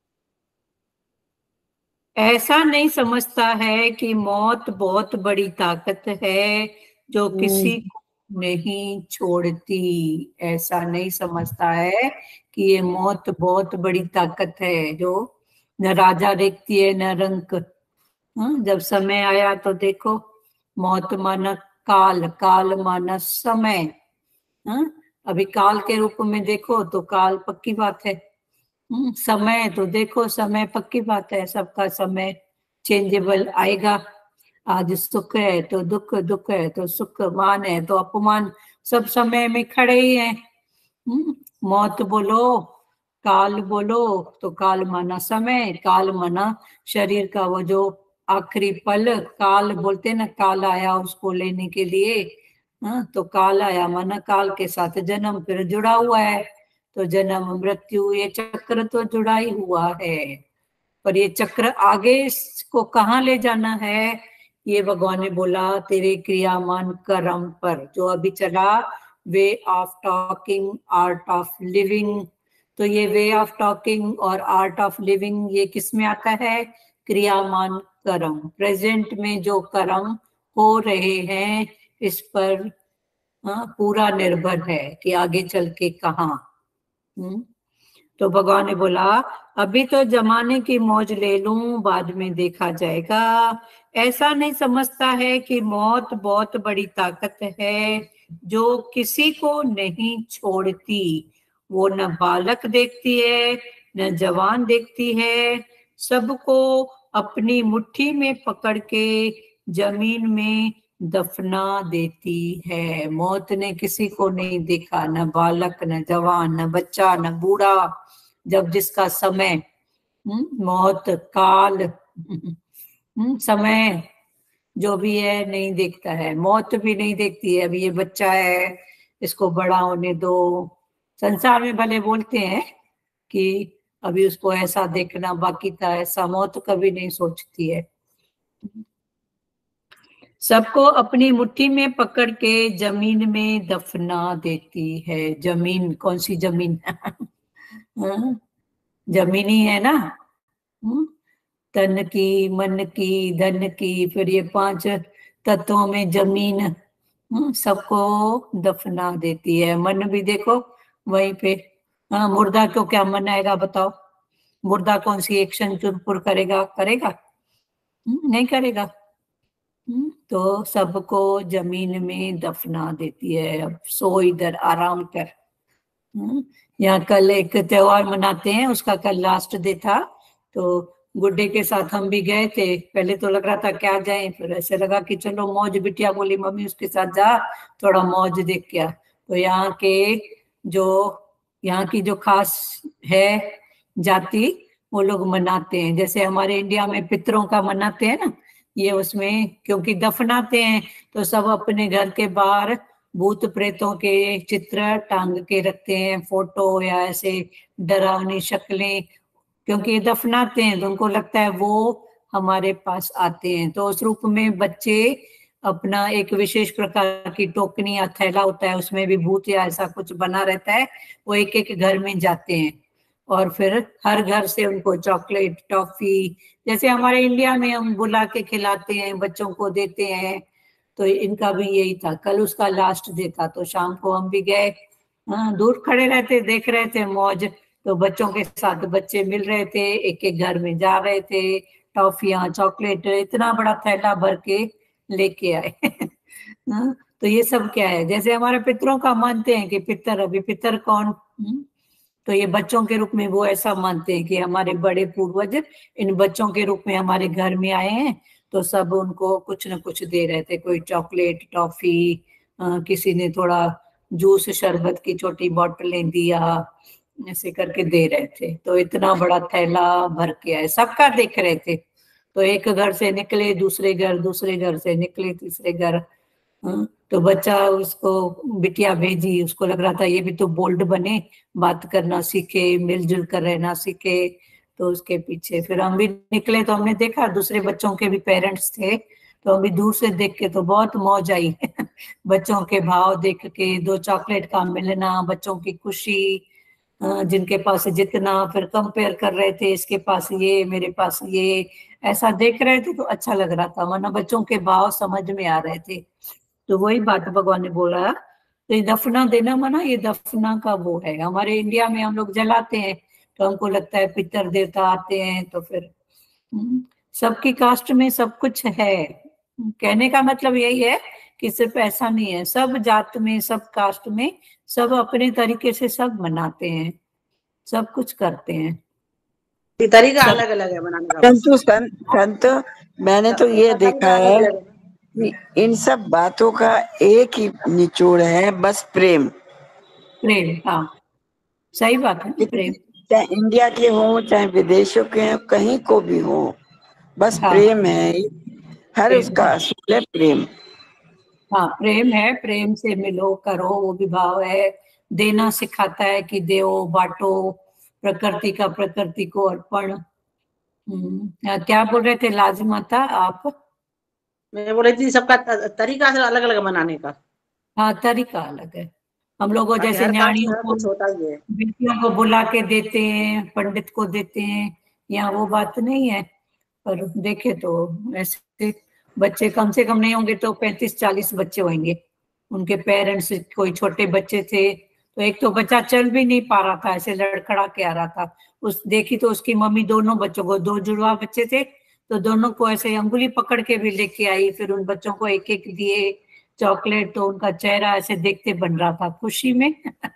ऐसा नहीं समझता है कि मौत बहुत बड़ी ताकत है जो हम्म। किसी को नहीं छोड़ती। ऐसा नहीं समझता है कि ये मौत बहुत बड़ी ताकत है जो न राजा देखती है न रंक। हाँ, जब समय आया तो देखो, मौत माना काल, काल माना समय। हाँ, अभी काल के रूप में देखो तो काल पक्की बात है। हम्म, समय तो देखो, समय पक्की बात है, सबका समय चेंजेबल आएगा। आज सुख है तो दुख, दुख है तो सुख, मान है तो अपमान, सब समय में खड़े ही हैं। हम्म, मौत बोलो, काल बोलो, तो काल माना समय, काल माना शरीर का वो जो आखिरी पल, काल बोलते ना, काल आया उसको लेने के लिए। हाँ, तो काल आया माना काल के साथ जन्म फिर जुड़ा हुआ है, तो जन्म मृत्यु ये चक्र तो जुड़ा ही हुआ है। पर ये चक्र आगे इसको कहाँ ले जाना है, ये भगवान ने बोला तेरे क्रियामान कर्म पर। जो अभी चला way of talking, art of living, तो ये वे ऑफ टॉकिंग और आर्ट ऑफ लिविंग ये किस में आता है, क्रियामान कर्म। प्रेजेंट में जो कर्म हो रहे हैं इस पर हाँ, पूरा निर्भर है कि आगे चल के कहाँ। हम्म, तो भगवान ने बोला अभी तो जमाने की मौज ले लूं, बाद में देखा जाएगा। ऐसा नहीं समझता है कि मौत बहुत बड़ी ताकत है जो किसी को नहीं छोड़ती। वो न बालक देखती है न जवान देखती है, सबको अपनी मुट्ठी में पकड़ के जमीन में दफना देती है। मौत ने किसी को नहीं देखा, न बालक, न जवान, न बच्चा, न बूढ़ा। जब जिसका समय, हम्म, मौत, काल, हम्म, समय जो भी है नहीं देखता है। मौत भी नहीं देखती है, अभी ये बच्चा है, इसको बड़ा होने दो। संसार में भले बोलते हैं कि अभी उसको ऐसा देखना बाकी था, ऐसा मौत कभी नहीं सोचती है। सबको अपनी मुट्ठी में पकड़ के जमीन में दफना देती है। जमीन, कौन सी जमीन? हाँ, जमीन ही है ना। हम्म, तन की, मन की, धन की, फिर ये पांच तत्वों में जमीन, हम्म, सबको दफना देती है। मन भी देखो वहीं पे। हाँ, मुर्दा को क्या मन आएगा बताओ? मुर्दा कौन सी एक्शन चुरपुर करेगा? करेगा? हम्म, नहीं करेगा। हम्म, तो सबको जमीन में दफना देती है। अब सो इधर, आराम कर। हम्म, यहाँ कल एक त्योहार मनाते हैं, उसका कल लास्ट डे था। तो गुड्डे के साथ हम भी गए थे। पहले तो लग रहा था क्या जाएं, फिर ऐसे लगा कि चलो मौज। बिटिया बोली मम्मी उसके साथ जा, थोड़ा मौज देख के आ। तो यहाँ के जो, यहाँ की जो खास है जाति, वो लोग मनाते हैं जैसे हमारे इंडिया में पितरों का मनाते हैं ना, ये उसमें क्योंकि दफनाते हैं तो सब अपने घर के बाहर भूत प्रेतों के चित्र टांग के रखते हैं, फोटो या ऐसे डरावनी शक्लें। क्योंकि ये दफनाते हैं तो उनको लगता है वो हमारे पास आते हैं। तो उस रूप में बच्चे अपना एक विशेष प्रकार की टोकनी या थैला होता है, उसमें भी भूत या ऐसा कुछ बना रहता है, वो एक एक घर में जाते हैं और फिर हर घर से उनको चॉकलेट, टॉफी, जैसे हमारे इंडिया में हम बुला के खिलाते हैं, बच्चों को देते हैं। तो इनका भी यही था। कल उसका लास्ट डे था, तो शाम को हम भी गए। हाँ, दूर खड़े रहते, देख रहे थे मौज। तो बच्चों के साथ बच्चे मिल रहे थे, एक एक घर में जा रहे थे, टॉफियां, चॉकलेट, इतना बड़ा थैला भर के लेके आए। हाँ, तो ये सब क्या है, जैसे हमारे पितरों का मानते हैं कि पितर, अभी पितर कौन? हम्म, तो ये बच्चों के रूप में वो ऐसा मानते हैं कि हमारे बड़े पूर्वज इन बच्चों के रूप में हमारे घर में आए हैं। तो सब उनको कुछ न कुछ दे रहे थे, कोई चॉकलेट, टॉफी, किसी ने थोड़ा जूस शरबत की छोटी बोतलें दिया, ऐसे करके दे रहे थे। तो इतना बड़ा थैला भर के आए, सबका देख रहे थे। तो एक घर से निकले दूसरे घर, दूसरे घर से निकले तीसरे घर। हाँ, तो बच्चा, उसको बिटिया भेजी, उसको लग रहा था ये भी तो बोल्ड बने, बात करना सीखे, मिलजुल कर रहना सीखे। तो उसके पीछे फिर हम भी निकले, तो हमने देखा दूसरे बच्चों के भी पेरेंट्स थे। तो हम भी दूर से देख के तो बहुत मौज आई। बच्चों के भाव देख के, दो चॉकलेट का मिलना, बच्चों की खुशी, अ, जिनके पास जितना, फिर कंपेयर कर रहे थे, इसके पास ये, मेरे पास ये, ऐसा देख रहे थे। तो अच्छा लग रहा था, वरना बच्चों के भाव समझ में आ रहे थे। तो वही बात भगवान ने बोला, तो ये दफना देना मना, ये दफना का वो है। हमारे इंडिया में हम लोग जलाते हैं, तो हमको लगता है पितर देवता आते हैं। तो फिर हम्म, सबकी कास्ट में सब कुछ है। कहने का मतलब यही है कि सिर्फ ऐसा नहीं है, सब जात में, सब कास्ट में, सब अपने तरीके से सब मनाते हैं, सब कुछ करते हैं। ये तरीका सब अलग अलग है बनाने का बस। संतु संत संत मैंने तो ये सबका देखा तरीका अलग है अलग है। कि इन सब बातों का एक ही निचोड़ है, बस प्रेम। प्रेम, हाँ सही बात है, किसी, प्रेम। चाहे इंडिया के हो चाहे विदेशों के हो, कहीं को भी हो, बस हाँ, प्रेम है। हर प्रेम, उसका हाँ असूल है प्रेम। हाँ, प्रेम है, प्रेम से मिलो, करो, वो भी भाव है। देना सिखाता है कि दो, बांटो, प्रकृति का प्रकृति को अर्पण। हम्म, क्या बोल रहे थे लाजमाता आप? मैं बोल रही थी सबका त- तरीका अलग अलग बनाने का। हाँ, तरीका अलग है। हम लोग को बाकी जैसे हर कास्ट में न्याणियों हर को, कुछ होता ही है। बेटियों को बुला के देते हैं, पंडित को देते हैं, यहाँ वो बात नहीं है। पर देखे तो ऐसे बच्चे कम से कम नहीं होंगे तो पैंतीस चालीस बच्चे होंगे। उनके पेरेंट्स, कोई छोटे बच्चे थे, तो एक तो बच्चा चल भी नहीं पा रहा था, ऐसे लड़खड़ा के आ रहा था। उस देखी तो उसकी मम्मी दोनों बच्चों को, दो जुड़वा बच्चे थे, तो दोनों को ऐसे अंगुली पकड़ के भी लेके आई, फिर उन बच्चों को एक एक दिए चॉकलेट। तो उनका चेहरा ऐसे देखते बन रहा था खुशी में।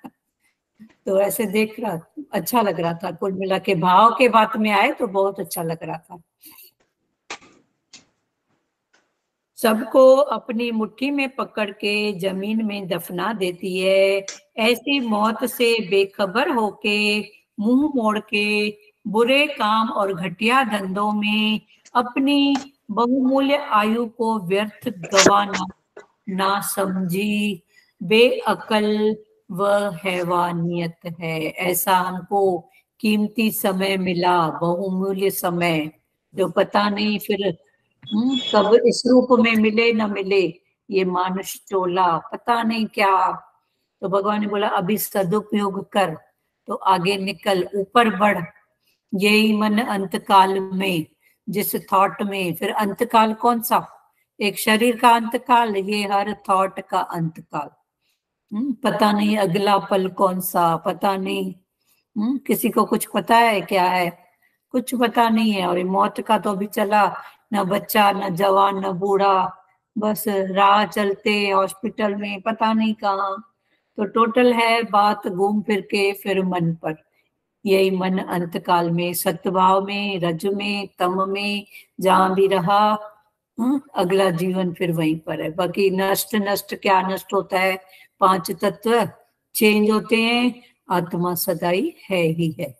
तो ऐसे देख रहा, अच्छा लग रहा था। कुल मिला के भाव के बात में आए तो बहुत अच्छा लग रहा था। सबको अपनी मुट्ठी में पकड़ के जमीन में दफना देती है। ऐसी मौत से बेखबर होके मुंह मोड़ के बुरे काम और घटिया धंधों में अपनी बहुमूल्य आयु को व्यर्थ गवाना ना समझी बेअकल व हैवानियत है। ऐसा हमको कीमती समय मिला, बहुमूल्य समय, जो पता नहीं फिर हम्म कब इस रूप में मिले न मिले, ये मानुष टोला पता नहीं क्या। तो भगवान ने बोला अभी सदुपयोग कर तो आगे निकल, ऊपर बढ़। यही मन अंतकाल में, जिस थॉट में, फिर अंतकाल कौन सा, एक शरीर का अंतकाल, ये हर थॉट का अंतकाल। हम्म पता नहीं अगला पल कौन सा, पता नहीं। हम्म किसी को कुछ पता है क्या है? कुछ पता नहीं है। और ये मौत का तो अभी चला, न बच्चा न जवान न बूढ़ा, बस राह चलते हॉस्पिटल में पता नहीं कहाँ। तो टोटल है बात घूम फिर के फिर मन पर। यही मन अंतकाल में, सत्भाव में, रज में, तम में जहां भी रहा, हम्म, अगला जीवन फिर वहीं पर है। बाकी नष्ट नष्ट क्या नष्ट होता है? पांच तत्व चेंज होते हैं, आत्मा सदाई है ही है।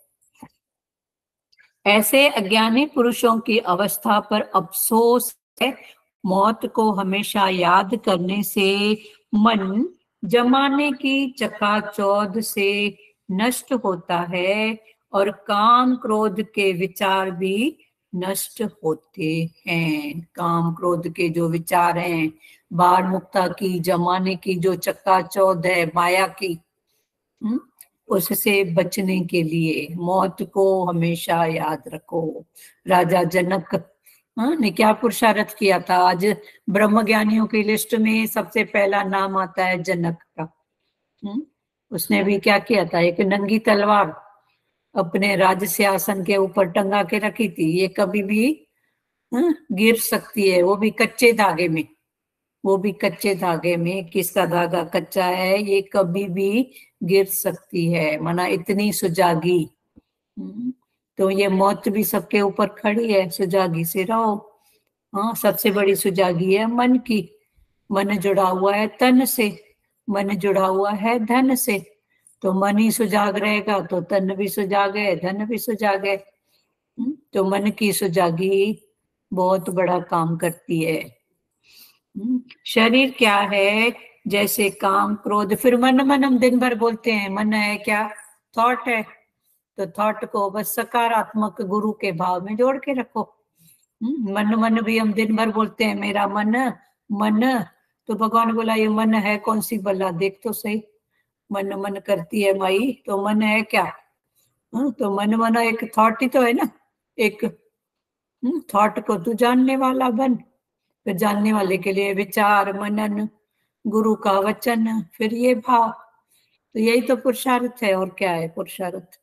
ऐसे अज्ञानी पुरुषों की अवस्था पर अफसोस है। मौत को हमेशा याद करने से मन जमाने की चकाचौंध से नष्ट होता है और काम क्रोध के विचार भी नष्ट होते हैं। काम क्रोध के जो विचार हैं, बाढ़ मुक्ता की, जमाने की जो चकाचौंध है, माया की, हम्म, उससे बचने के लिए मौत को हमेशा याद रखो। राजा जनक हाँ, ने क्या पुरुषार्थ किया था? आज ब्रह्म ज्ञानियों की लिस्ट में सबसे पहला नाम आता है जनक का। हम्म, उसने भी क्या किया था? एक नंगी तलवार अपने राज सिंहासन के ऊपर टंगा के रखी थी। ये कभी भी हाँ, गिर सकती है, वो भी कच्चे धागे में। वो भी कच्चे धागे में, किसका धागा कच्चा है, ये कभी भी गिर सकती है, मना इतनी सुजागी। हम्म, तो ये मौत भी सबके ऊपर खड़ी है, सुजागी से रहो। हाँ, सबसे बड़ी सुजागी है मन की। मन जुड़ा हुआ है तन से, मन जुड़ा हुआ है धन से। तो मन ही सुजाग रहेगा तो तन भी सुजाग है, धन भी सुजाग है। हम्म, तो मन की सुजागी बहुत बड़ा काम करती है। हम्म, शरीर क्या है? जैसे काम क्रोध, फिर मन मन हम दिन भर बोलते हैं। मन है क्या? थॉट है। तो थॉट को बस सकारात्मक गुरु के भाव में जोड़ के रखो। हम्म, मन मन भी हम दिन भर बोलते हैं, मेरा मन मन। तो भगवान ने बोला ये मन है कौन सी भला, देख तो सही। मन मन करती है माई, तो मन है क्या? हम्म, तो मन मन एक थॉट ही तो है ना। एक थॉट को तू जानने वाला बन, फिर जानने वाले के लिए विचार, मनन, गुरु का वचन, फिर ये भाव। तो यही तो पुरुषार्थ है, और क्या है पुरुषार्थ?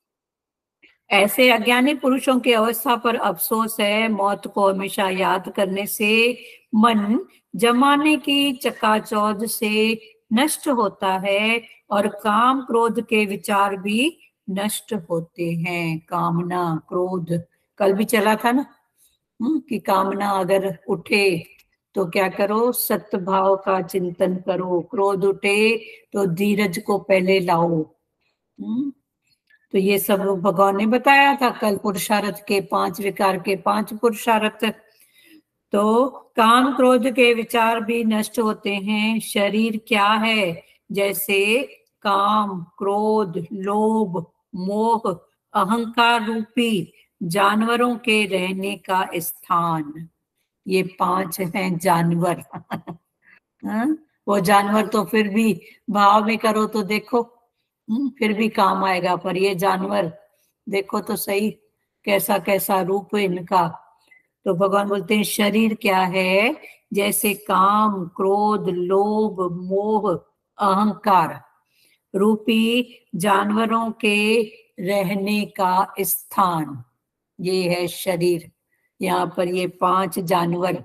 ऐसे अज्ञानी पुरुषों की अवस्था पर अफसोस है। मौत को हमेशा याद करने से मन जमाने की चकाचौंध से नष्ट होता है और काम क्रोध के विचार भी नष्ट होते हैं। कामना क्रोध कल भी चला था ना, कि कामना अगर उठे तो क्या करो? सत्य भाव का चिंतन करो। क्रोध उठे तो धीरज को पहले लाओ। हम्म तो ये सब भगवान ने बताया था कल, पुरुषार्थ के पांच विकार के पांच पुरुषार्थ। तो काम क्रोध के विचार भी नष्ट होते हैं। शरीर क्या है? जैसे काम क्रोध लोभ मोह अहंकार रूपी जानवरों के रहने का स्थान। ये पांच हैं जानवर। हाँ? वो जानवर तो फिर भी भाव में करो तो देखो, फिर भी काम आएगा। पर ये जानवर देखो तो सही, कैसा कैसा रूप है इनका। तो भगवान बोलते हैं शरीर क्या है? जैसे काम क्रोध लोभ मोह अहंकार रूपी जानवरों के रहने का स्थान, ये है शरीर। यहाँ पर ये पांच जानवर,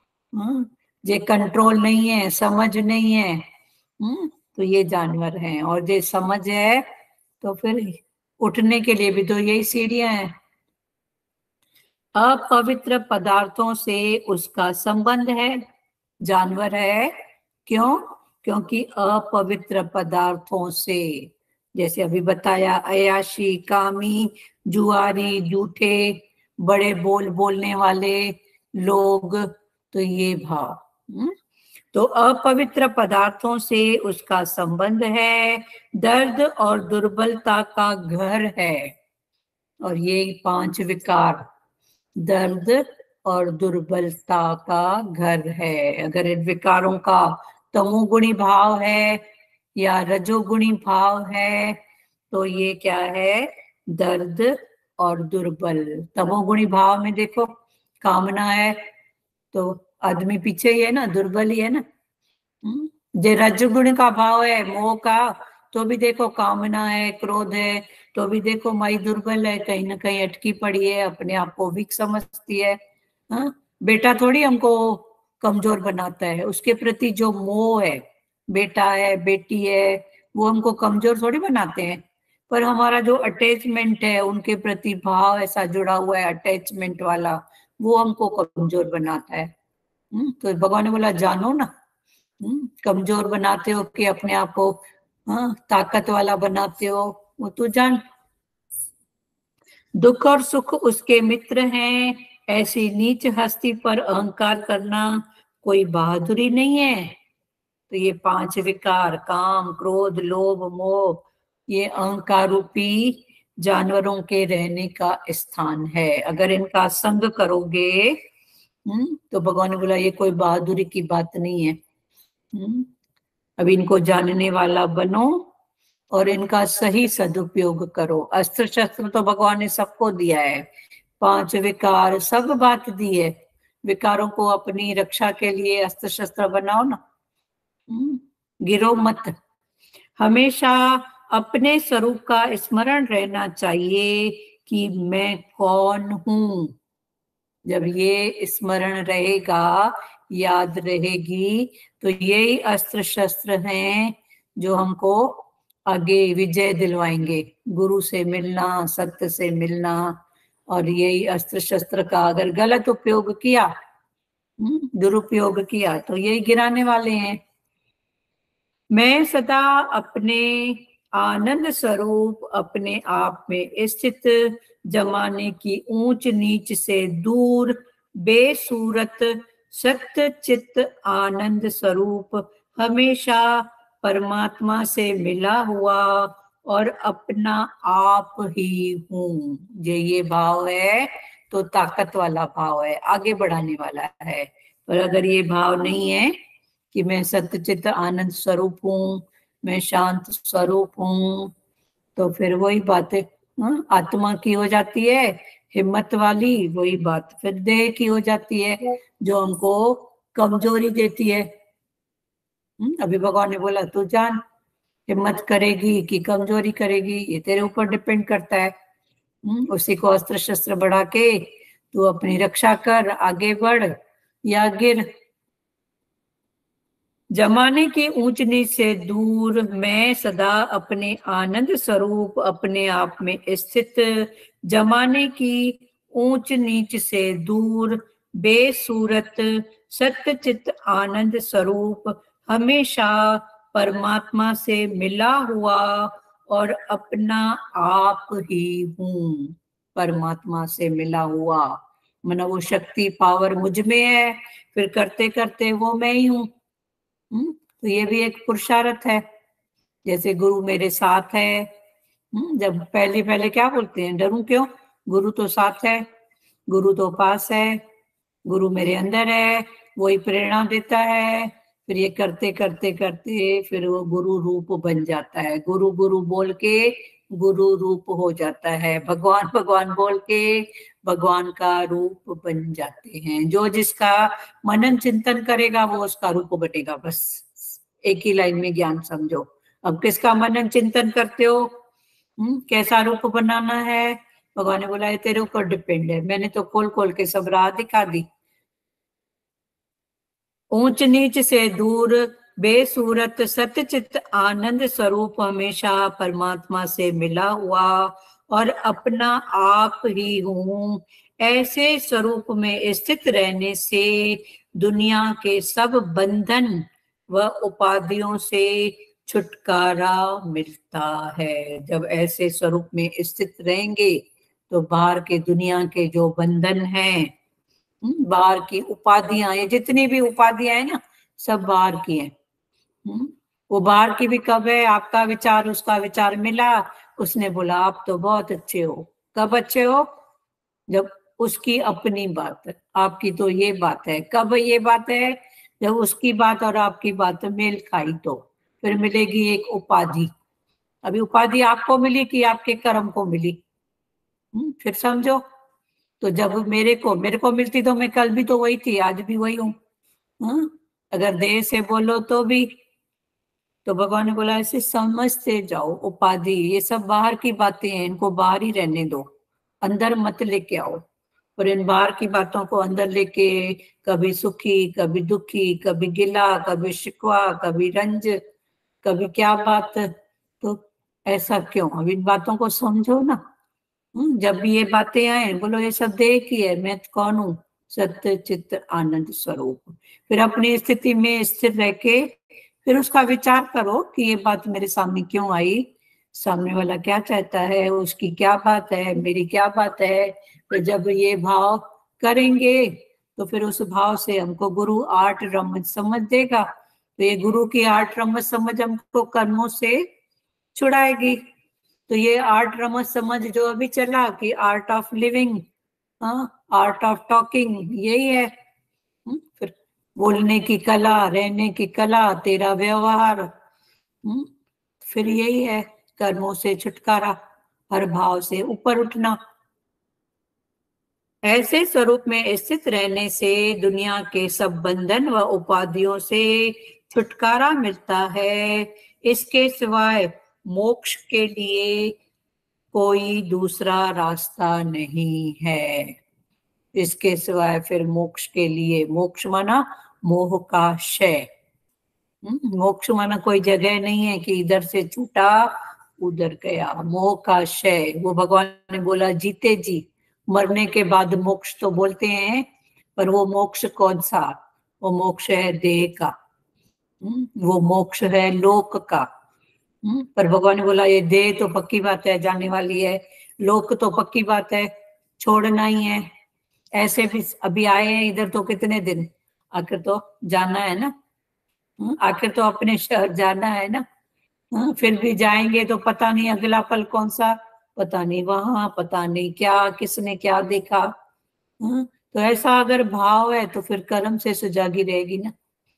जे कंट्रोल नहीं है, समझ नहीं है, तो ये जानवर हैं। और जे समझ है तो फिर उठने के लिए भी तो यही सीढ़ियां हैं। अपवित्र पदार्थों से उसका संबंध है, जानवर है। क्यों? क्योंकि अपवित्र पदार्थों से, जैसे अभी बताया, अयाशी, कामी, जुआरी, झूठे, बड़े बोल बोलने वाले लोग, तो ये भाव। हुँ? तो अपवित्र पदार्थों से उसका संबंध है, दर्द और दुर्बलता का घर है। और ये पांच विकार दर्द और दुर्बलता का घर है। अगर इन विकारों का तमोगुणी भाव है या रजोगुणी भाव है तो ये क्या है? दर्द और दुर्बल। तमोगुणी भाव में देखो, कामना है तो आदमी पीछे ही है ना, दुर्बल ही है ना। जो रजोगुण का भाव है, मोह का, तो भी देखो कामना है, क्रोध है, तो भी देखो माई दुर्बल है, कहीं ना कहीं अटकी पड़ी है, अपने आप को वीक समझती है। हाँ, बेटा थोड़ी हमको कमजोर बनाता है, उसके प्रति जो मोह है, बेटा है, बेटी है, वो हमको कमजोर थोड़ी बनाते हैं, पर हमारा जो अटैचमेंट है उनके प्रति भाव ऐसा जुड़ा हुआ है, अटैचमेंट वाला, वो हमको कमजोर बनाता है। हम्म, तो भगवान ने बोला जानो ना, कमजोर बनाते हो कि अपने आप को हाँ ताकत वाला बनाते हो, वो तो जान। दुख और सुख उसके मित्र हैं, ऐसी नीच हस्ती पर अहंकार करना कोई बहादुरी नहीं है। तो ये पांच विकार, काम, क्रोध, लोभ, मोह, ये अहंकार रूपी जानवरों के रहने का स्थान है। अगर इनका संग करोगे हम्म तो भगवान ने बोला ये कोई बहादुरी की बात नहीं है। हम्म अब इनको जानने वाला बनो और इनका सही सदुपयोग करो। अस्त्र शस्त्र तो भगवान ने सबको दिया है, पांच विकार सब बात दी है। विकारों को अपनी रक्षा के लिए अस्त्र शस्त्र बनाओ ना, गिरो मत। हमेशा अपने स्वरूप का स्मरण रहना चाहिए कि मैं कौन हूं। जब ये स्मरण रहेगा, याद रहेगी, तो यही अस्त्र शस्त्र हैं जो हमको आगे विजय दिलवाएंगे। गुरु से मिलना, सत्य से मिलना, और यही अस्त्र शस्त्र का अगर गलत उपयोग किया, दुरुपयोग किया, तो यही गिराने वाले हैं। मैं सदा अपने आनंद स्वरूप अपने आप में स्थित, जमाने की ऊंच नीच से दूर, बेसूरत सत्य चित्त आनंद स्वरूप, हमेशा परमात्मा से मिला हुआ और अपना आप ही हूँ। जो ये भाव है तो ताकत वाला भाव है, आगे बढ़ाने वाला है। पर अगर ये भाव नहीं है कि मैं सत्यचित आनंद स्वरूप हूँ, मैं शांत स्वरूप हूँ, तो फिर वही बातें आत्मा की हो जाती है, हिम्मत वाली, वही बात फिर देह की हो जाती है जो हमको कमजोरी देती है। अभी भगवान ने बोला तू जान, हिम्मत करेगी कि कमजोरी करेगी ये तेरे ऊपर डिपेंड करता है। उसी को अस्त्र शस्त्र बढ़ा के तू अपनी रक्षा कर, आगे बढ़ या गिर। जमाने के ऊंच नीच से दूर, मैं सदा अपने आनंद स्वरूप अपने आप में स्थित, जमाने की ऊंच नीच से दूर, बेसूरत सत्य चित्त आनंद स्वरूप, हमेशा परमात्मा से मिला हुआ और अपना आप ही हूँ। परमात्मा से मिला हुआ मतलब वो शक्ति, पावर मुझ में है, फिर करते करते वो मैं ही हूँ। तो ये भी एक पुरुषार्थ है। जैसे गुरु मेरे साथ है, जब पहले पहले क्या बोलते हैं, डरूं क्यों, गुरु तो साथ है, गुरु तो पास है, गुरु मेरे अंदर है, वही प्रेरणा देता है। फिर ये करते करते करते फिर वो गुरु रूप बन जाता है। गुरु गुरु बोल के गुरु रूप हो जाता है, भगवान भगवान बोल के भगवान का रूप बन जाते हैं। जो जिसका मनन चिंतन करेगा वो उसका रूप बनेगा। बस एक ही लाइन में ज्ञान समझो। अब किसका मनन चिंतन करते हो, हुँ? कैसा रूप बनाना है, भगवान ने बोला है तेरे ऊपर डिपेंड है। मैंने तो खोल खोल के सब राह दिखा दी। ऊंच नीच से दूर, बेसूरत सत्यचित आनंद स्वरूप, हमेशा परमात्मा से मिला हुआ और अपना आप ही हूँ, ऐसे स्वरूप में स्थित रहने से दुनिया के सब बंधन व उपाधियों से छुटकारा मिलता है। जब ऐसे स्वरूप में स्थित रहेंगे तो बाहर के दुनिया के जो बंधन हैं, बाहर की उपाधियां, ये जितनी भी उपाधियां हैं ना, सब बाहर की हैं। वो बाहर की भी कब है? आपका विचार उसका विचार मिला, उसने बोला आप तो बहुत अच्छे हो। कब अच्छे हो? जब उसकी अपनी बात है, आपकी तो ये बात है। कब ये बात है? जब उसकी बात और आपकी बात मेल खाई, तो फिर मिलेगी एक उपाधि। अभी उपाधि आपको मिली कि आपके कर्म को मिली? हुँ, फिर समझो। तो जब मेरे को मेरे को मिलती तो मैं कल भी तो वही थी, आज भी वही हूँ। हाँ, अगर देह से बोलो तो भी। तो भगवान ने बोला ऐसे समझते जाओ, उपाधि ये सब बाहर की बातें हैं, इनको बाहर ही रहने दो, अंदर मत लेके आओ। और इन बाहर की बातों को अंदर लेके कभी सुखी, कभी दुखी, कभी गिला, कभी शिकवा, कभी रंज, कभी क्या बात। तो ऐसा क्यों? अब इन बातों को समझो ना। जब भी ये बातें आए बोलो ये सब देह की है, मैं कौन हूँ? सत्य चित्त आनंद स्वरूप। फिर अपनी स्थिति में स्थिर रह के फिर उसका विचार करो कि ये बात मेरे सामने क्यों आई, सामने वाला क्या चाहता है, उसकी क्या बात है, मेरी क्या बात है। तो जब ये भाव करेंगे तो फिर उस भाव से हमको गुरु आठ रमज समझ देगा। तो ये गुरु की आठ रमज समझ हमको कर्मों से छुड़ाएगी। तो ये आर्ट रमज समझ जो अभी चला कि art of living, art of talking, यही है। हुँ? फिर बोलने की कला, रहने की कला, तेरा व्यवहार, हुँ? फिर यही है कर्मों से छुटकारा, हर भाव से ऊपर उठना। ऐसे स्वरूप में स्थित रहने से दुनिया के सब बंधन व उपाधियों से छुटकारा मिलता है। इसके सिवाय मोक्ष के लिए कोई दूसरा रास्ता नहीं है। इसके सिवाय फिर मोक्ष के लिए, मोक्ष माना मोह का क्षय। मोक्ष माना कोई जगह नहीं है कि इधर से छूटा उधर गया। मोह का क्षय, वो भगवान ने बोला जीते जी, मरने के बाद मोक्ष तो बोलते हैं, पर वो मोक्ष कौन सा? वो मोक्ष है देह का, वो मोक्ष है लोक का। पर भगवान ने बोला ये देह तो पक्की बात है, जाने वाली है, लोक तो पक्की बात है, छोड़ना ही है। ऐसे भी अभी आए हैं इधर तो कितने दिन, आखिर तो जाना है ना, आखिर तो अपने शहर जाना है ना। फिर भी जाएंगे तो पता नहीं अगला पल कौन सा, पता नहीं वहां, पता नहीं क्या, किसने क्या देखा। तो ऐसा अगर भाव है तो फिर कर्म से सुजागी रहेगी ना।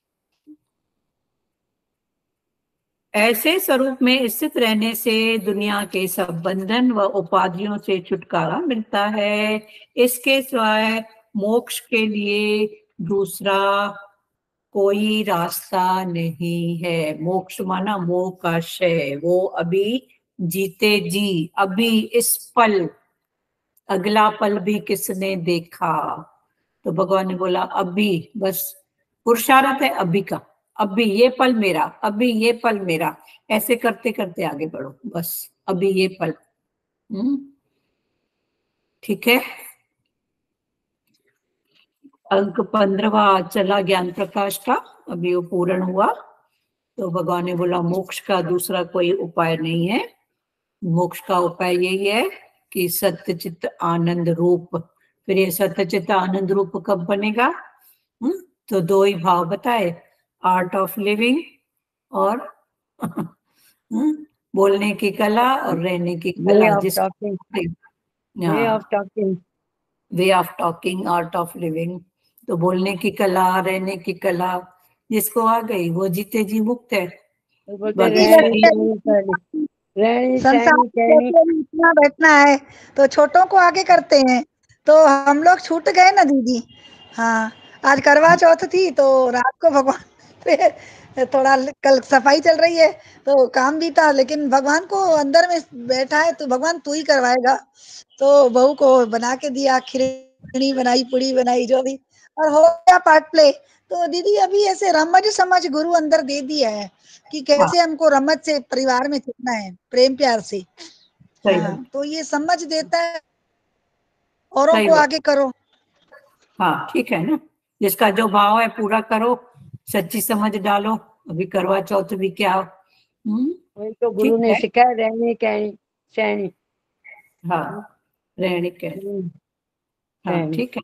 ऐसे स्वरूप में स्थित रहने से दुनिया के सब बंधन व उपाधियों से छुटकारा मिलता है। इसके सिवाय मोक्ष के लिए दूसरा कोई रास्ता नहीं है। मोक्ष माना मोह का क्षय, वो अभी जीते जी, अभी इस पल, अगला पल भी किसने देखा। तो भगवान ने बोला अभी बस पुरुषार्थ है अभी का, अभी ये पल मेरा, अभी ये पल मेरा, ऐसे करते करते आगे बढ़ो, बस अभी ये पल। हम्म ठीक है। अंक पंद्रहवा चला ज्ञान प्रकाश का, अभी वो पूर्ण हुआ। तो भगवान ने बोला मोक्ष का दूसरा कोई उपाय नहीं है। मोक्ष का उपाय यही है कि सत्य चित्त आनंद रूप। फिर ये सत्य चित्त आनंद रूप कब बनेगा? हुँ? तो दो ही भाव बताए, आर्ट ऑफ लिविंग और हुँ? बोलने की कला और रहने की वे कला। ऑफ जिस talking, way of talking, way of talking, art of living. तो बोलने की कला, रहने की कला जिसको आ गई वो जीते जी मुक्त है। तो बोलते बाकी रहनी शरीर सहनी सहनी, रहनी संसार सहनी में कहनी। जैसे इतना बैठना है तो छोटों को आगे करते हैं, तो हम लोग छूट गए ना दीदी। हाँ, आज करवा चौथ थी तो रात को भगवान पे थोड़ा कल सफाई चल रही है तो काम भी था, लेकिन भगवान को अंदर में बैठा है तो भगवान तू ही करवाएगा। तो बहू को बना के दिया, खिचड़ी बनाई, पूड़ी बनाई, जो भी, और हो गया पार्ट प्ले। तो दीदी अभी ऐसे रमज समझ गुरु अंदर दे दिया है कि कैसे हमको रमज से परिवार में चलना है, प्रेम प्यार से। सही हाँ, बात। तो ये समझ देता है औरों सही को बात। आगे करो। हाँ ठीक है ना, जिसका जो भाव है पूरा करो, सच्ची समझ डालो। अभी करवा चौथ भी क्या, हम्म, वही तो गुरु ठीक ने है। सिखाया, रहनी कहनी सहनी। हाँ रहने के, हम्म, हाँ सहनी। ठीक है।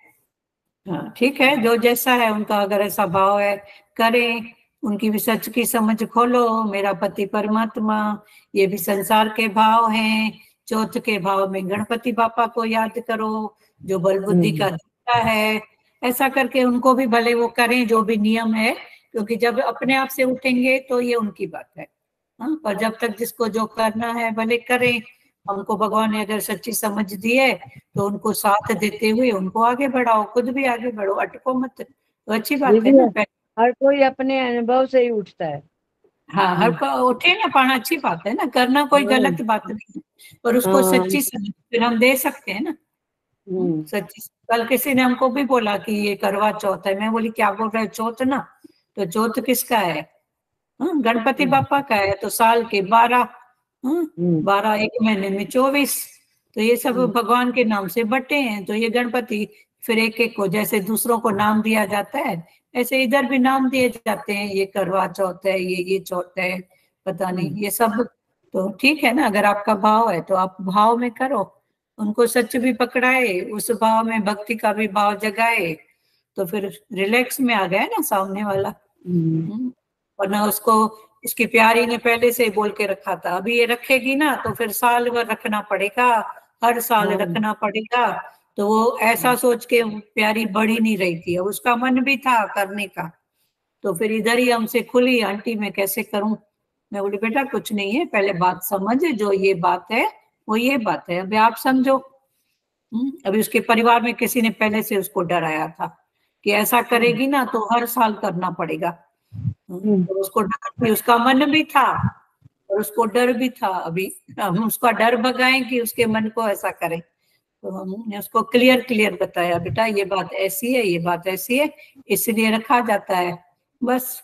हाँ ठीक है, जो जैसा है उनका, अगर ऐसा भाव है करें। उनकी भी सच की समझ खोलो, मेरा पति परमात्मा, ये भी संसार के भाव हैं। चौथ के भाव में गणपति बापा को याद करो, जो बल बुद्धि हम्म, का देवता है। ऐसा करके उनको भी भले वो करें जो भी नियम है, क्योंकि जब अपने आप से उठेंगे तो ये उनकी बात है। हाँ, पर जब तक जिसको जो करना है भले करें। हमको भगवान ने अगर सच्ची समझ दी है तो उनको साथ देते हुए उनको आगे बढ़ाओ, खुद भी आगे बढ़ो, अटको मत। तो अच्छी बात है दीदी ना। हर कोई अपने अनुभव से ही उठता है। हाँ, हर को उठे ना पाना, अच्छी बात है ना, करना कोई हाँ गलत बात नहीं है, पर उसको हाँ। सच्ची समझ फिर हम दे सकते हैं ना। हम्म सच्ची, कल किसी ने हमको भी बोला कि ये करवा चौथ है, मैं बोली क्या बोल रहे हो, चौथ ना, तो चौथ किसका है? हाँ, गणपति बापा का है, तो साल के बारह, हाँ, हम्म बारह एक महीने में चौबीस, तो ये सब हम्म, भगवान के नाम से बटे हैं। तो ये गणपति, फिर एक एक को जैसे दूसरों को नाम दिया जाता है, ऐसे इधर भी नाम दिए जाते हैं, ये करवा चौथ है, ये ये चौथ है, पता नहीं हम्म। ये सब। तो ठीक है ना, अगर आपका भाव है तो आप भाव में करो, उनको सच भी पकड़ाए, उस भाव में भक्ति का भी भाव जगाए, तो फिर रिलैक्स में आ गया ना सामने वाला। हम्म, हम्म, वरना उसको, इसकी प्यारी ने पहले से ही बोल के रखा था, अभी ये रखेगी ना तो फिर साल भर रखना पड़ेगा, हर साल हाँ रखना पड़ेगा। तो वो ऐसा सोच के प्यारी बढ़ ही नहीं रही थी, अब उसका मन भी था करने का, तो फिर इधर ही हमसे खुली, आंटी मैं कैसे करूं। मैं बोली बेटा कुछ नहीं है, पहले बात समझ, जो ये बात है वो ये बात है, अभी आप समझो। हम्म, अभी उसके परिवार में किसी ने पहले से उसको डराया था कि ऐसा करेगी ना तो हर साल करना पड़ेगा। हम्म, हम्म, तो उसको डर भी, उसका मन भी था और उसको डर भी था। अभी हम उसका डर भगाएं कि उसके मन को ऐसा करें, तो हमने उसको क्लियर क्लियर बताया, बेटा ये बात ऐसी है, ये बात ऐसी है, इसलिए रखा जाता है, बस।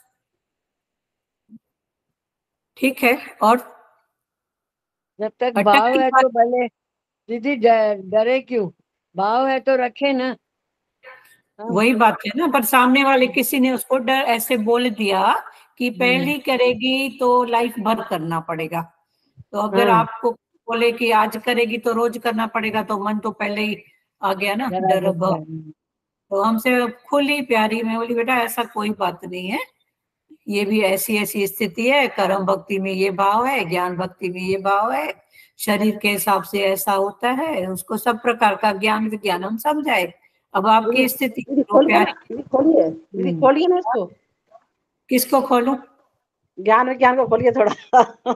ठीक है। और जब तक अटक भाव की है बात, तो भले दीदी ड- डरे क्यों, भाव है तो रखे ना। हाँ वही बात है ना, पर सामने वाले किसी ने उसको डर ऐसे बोल दिया कि हम्म, पहली करेगी तो लाइफ भर करना पड़ेगा। तो अगर हाँ आपको बोले कि आज करेगी तो रोज करना पड़ेगा, तो मन तो पहले ही आ गया ना, डरा डर जाता भव। है। तो हमसे खुली प्यारी, मैं बोली बेटा ऐसा कोई बात नहीं है, ये भी ऐसी ऐसी स्थिति है, कर्म भक्ति में ये भाव है, ज्ञान भक्ति में ये भाव है, शरीर के हिसाब से ऐसा होता है, उसको सब प्रकार का ज्ञान विज्ञान हम समझाए। अब दीदी आपकी स्थिति दीदी तो खोलिए ना, प्यारी, दीदी खोलिए, दीदी हम्म, खोलिए ना इसको, किसको खोलूं? ज्ञान विज्ञान को खोलिए थोड़ा।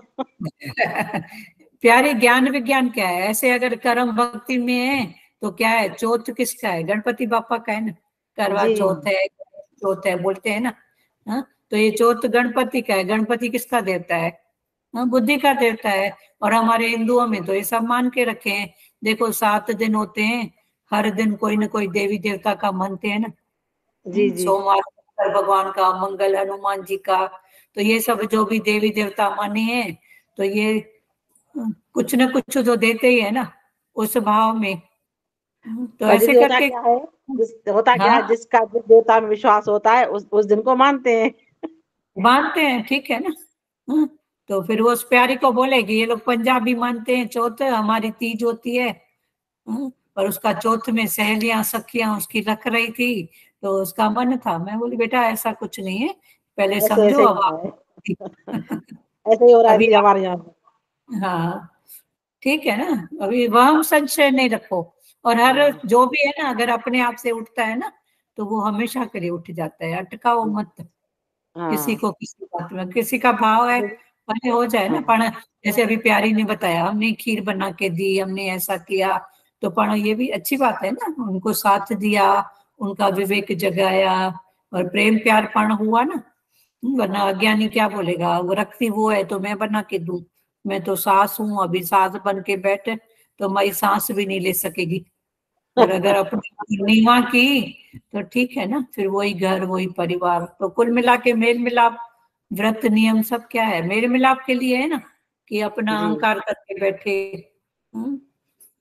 प्यारे, ज्ञान विज्ञान क्या है? ऐसे अगर कर्म भक्ति में है तो क्या है, चौथ किसका है? गणपति बापा का है ना, करवा जी चौथ है, चौथ है बोलते हैं ना। हाँ, तो ये चौथ गणपति का है। गणपति किसका देवता है? हाँ, बुद्धि का देवता है। और हमारे हिंदुओं में तो ये सब मान के रखे हैं। देखो सात दिन होते हैं, हर दिन कोई ना कोई देवी देवता का मानते हैं ना। जी हम्म, जी। सोमवार शंकर भगवान का, मंगल हनुमान जी का, तो ये सब जो भी देवी देवता माने हैं, तो ये कुछ न कुछ तो देते ही है ना उस भाव में। तो पर ऐसे दीदी होता करके, क्या है, जिस होता क्या हाँ है, जिसका जिस देवता में विश्वास होता है उस उस दिन को मानते हैं। मानते हैं, ठीक है ना। हाँ, तो फिर वो उस प्यारी को बोलेगी, ये लोग पंजाबी मानते हैं चौथ, हमारी तीज होती है। हाँ, पर उसका चौथ में सहेलियां सखियां उसकी रख रही थी, तो उसका मन था। मैं बोली बेटा ऐसा कुछ नहीं है, पहले ऐसे समझो, ऐसे ही अब हो रहा आप है, ऐसे ही हो रहा है अभी दीदी आप, हमारे यहाँ। हाँ ठीक है ना, अभी वह संशय नहीं रखो। और हर हाँ जो भी है ना, अगर अपने आप से उठता है ना तो वो हमेशा के लिए उठ जाता है, अटकाओ मत किसी हाँ को, किसी बात में। किसी का भाव है भले हो जाए ना, हाँ। पण जैसे अभी प्यारी ने बताया, हमने खीर बना के दी, हमने ऐसा किया, तो पण ये भी अच्छी बात है ना, उनको साथ दिया, उनका विवेक जगाया, और प्रेम प्यार पण हुआ ना। वरना अज्ञानी क्या बोलेगा, वो रखती वो है तो मैं बना के दूं, मैं तो सास हूं, अभी सास बन के बैठे तो मेरी सांस भी नहीं ले सकेगी। और अगर अपनी नीवा की तो ठीक है ना, फिर वही घर वही परिवार। तो कुल मिला के मेल मिलाप, व्रत नियम सब क्या है, मेल मिलाप के लिए है ना, कि अपना जी अहंकार करके बैठे। हम्म,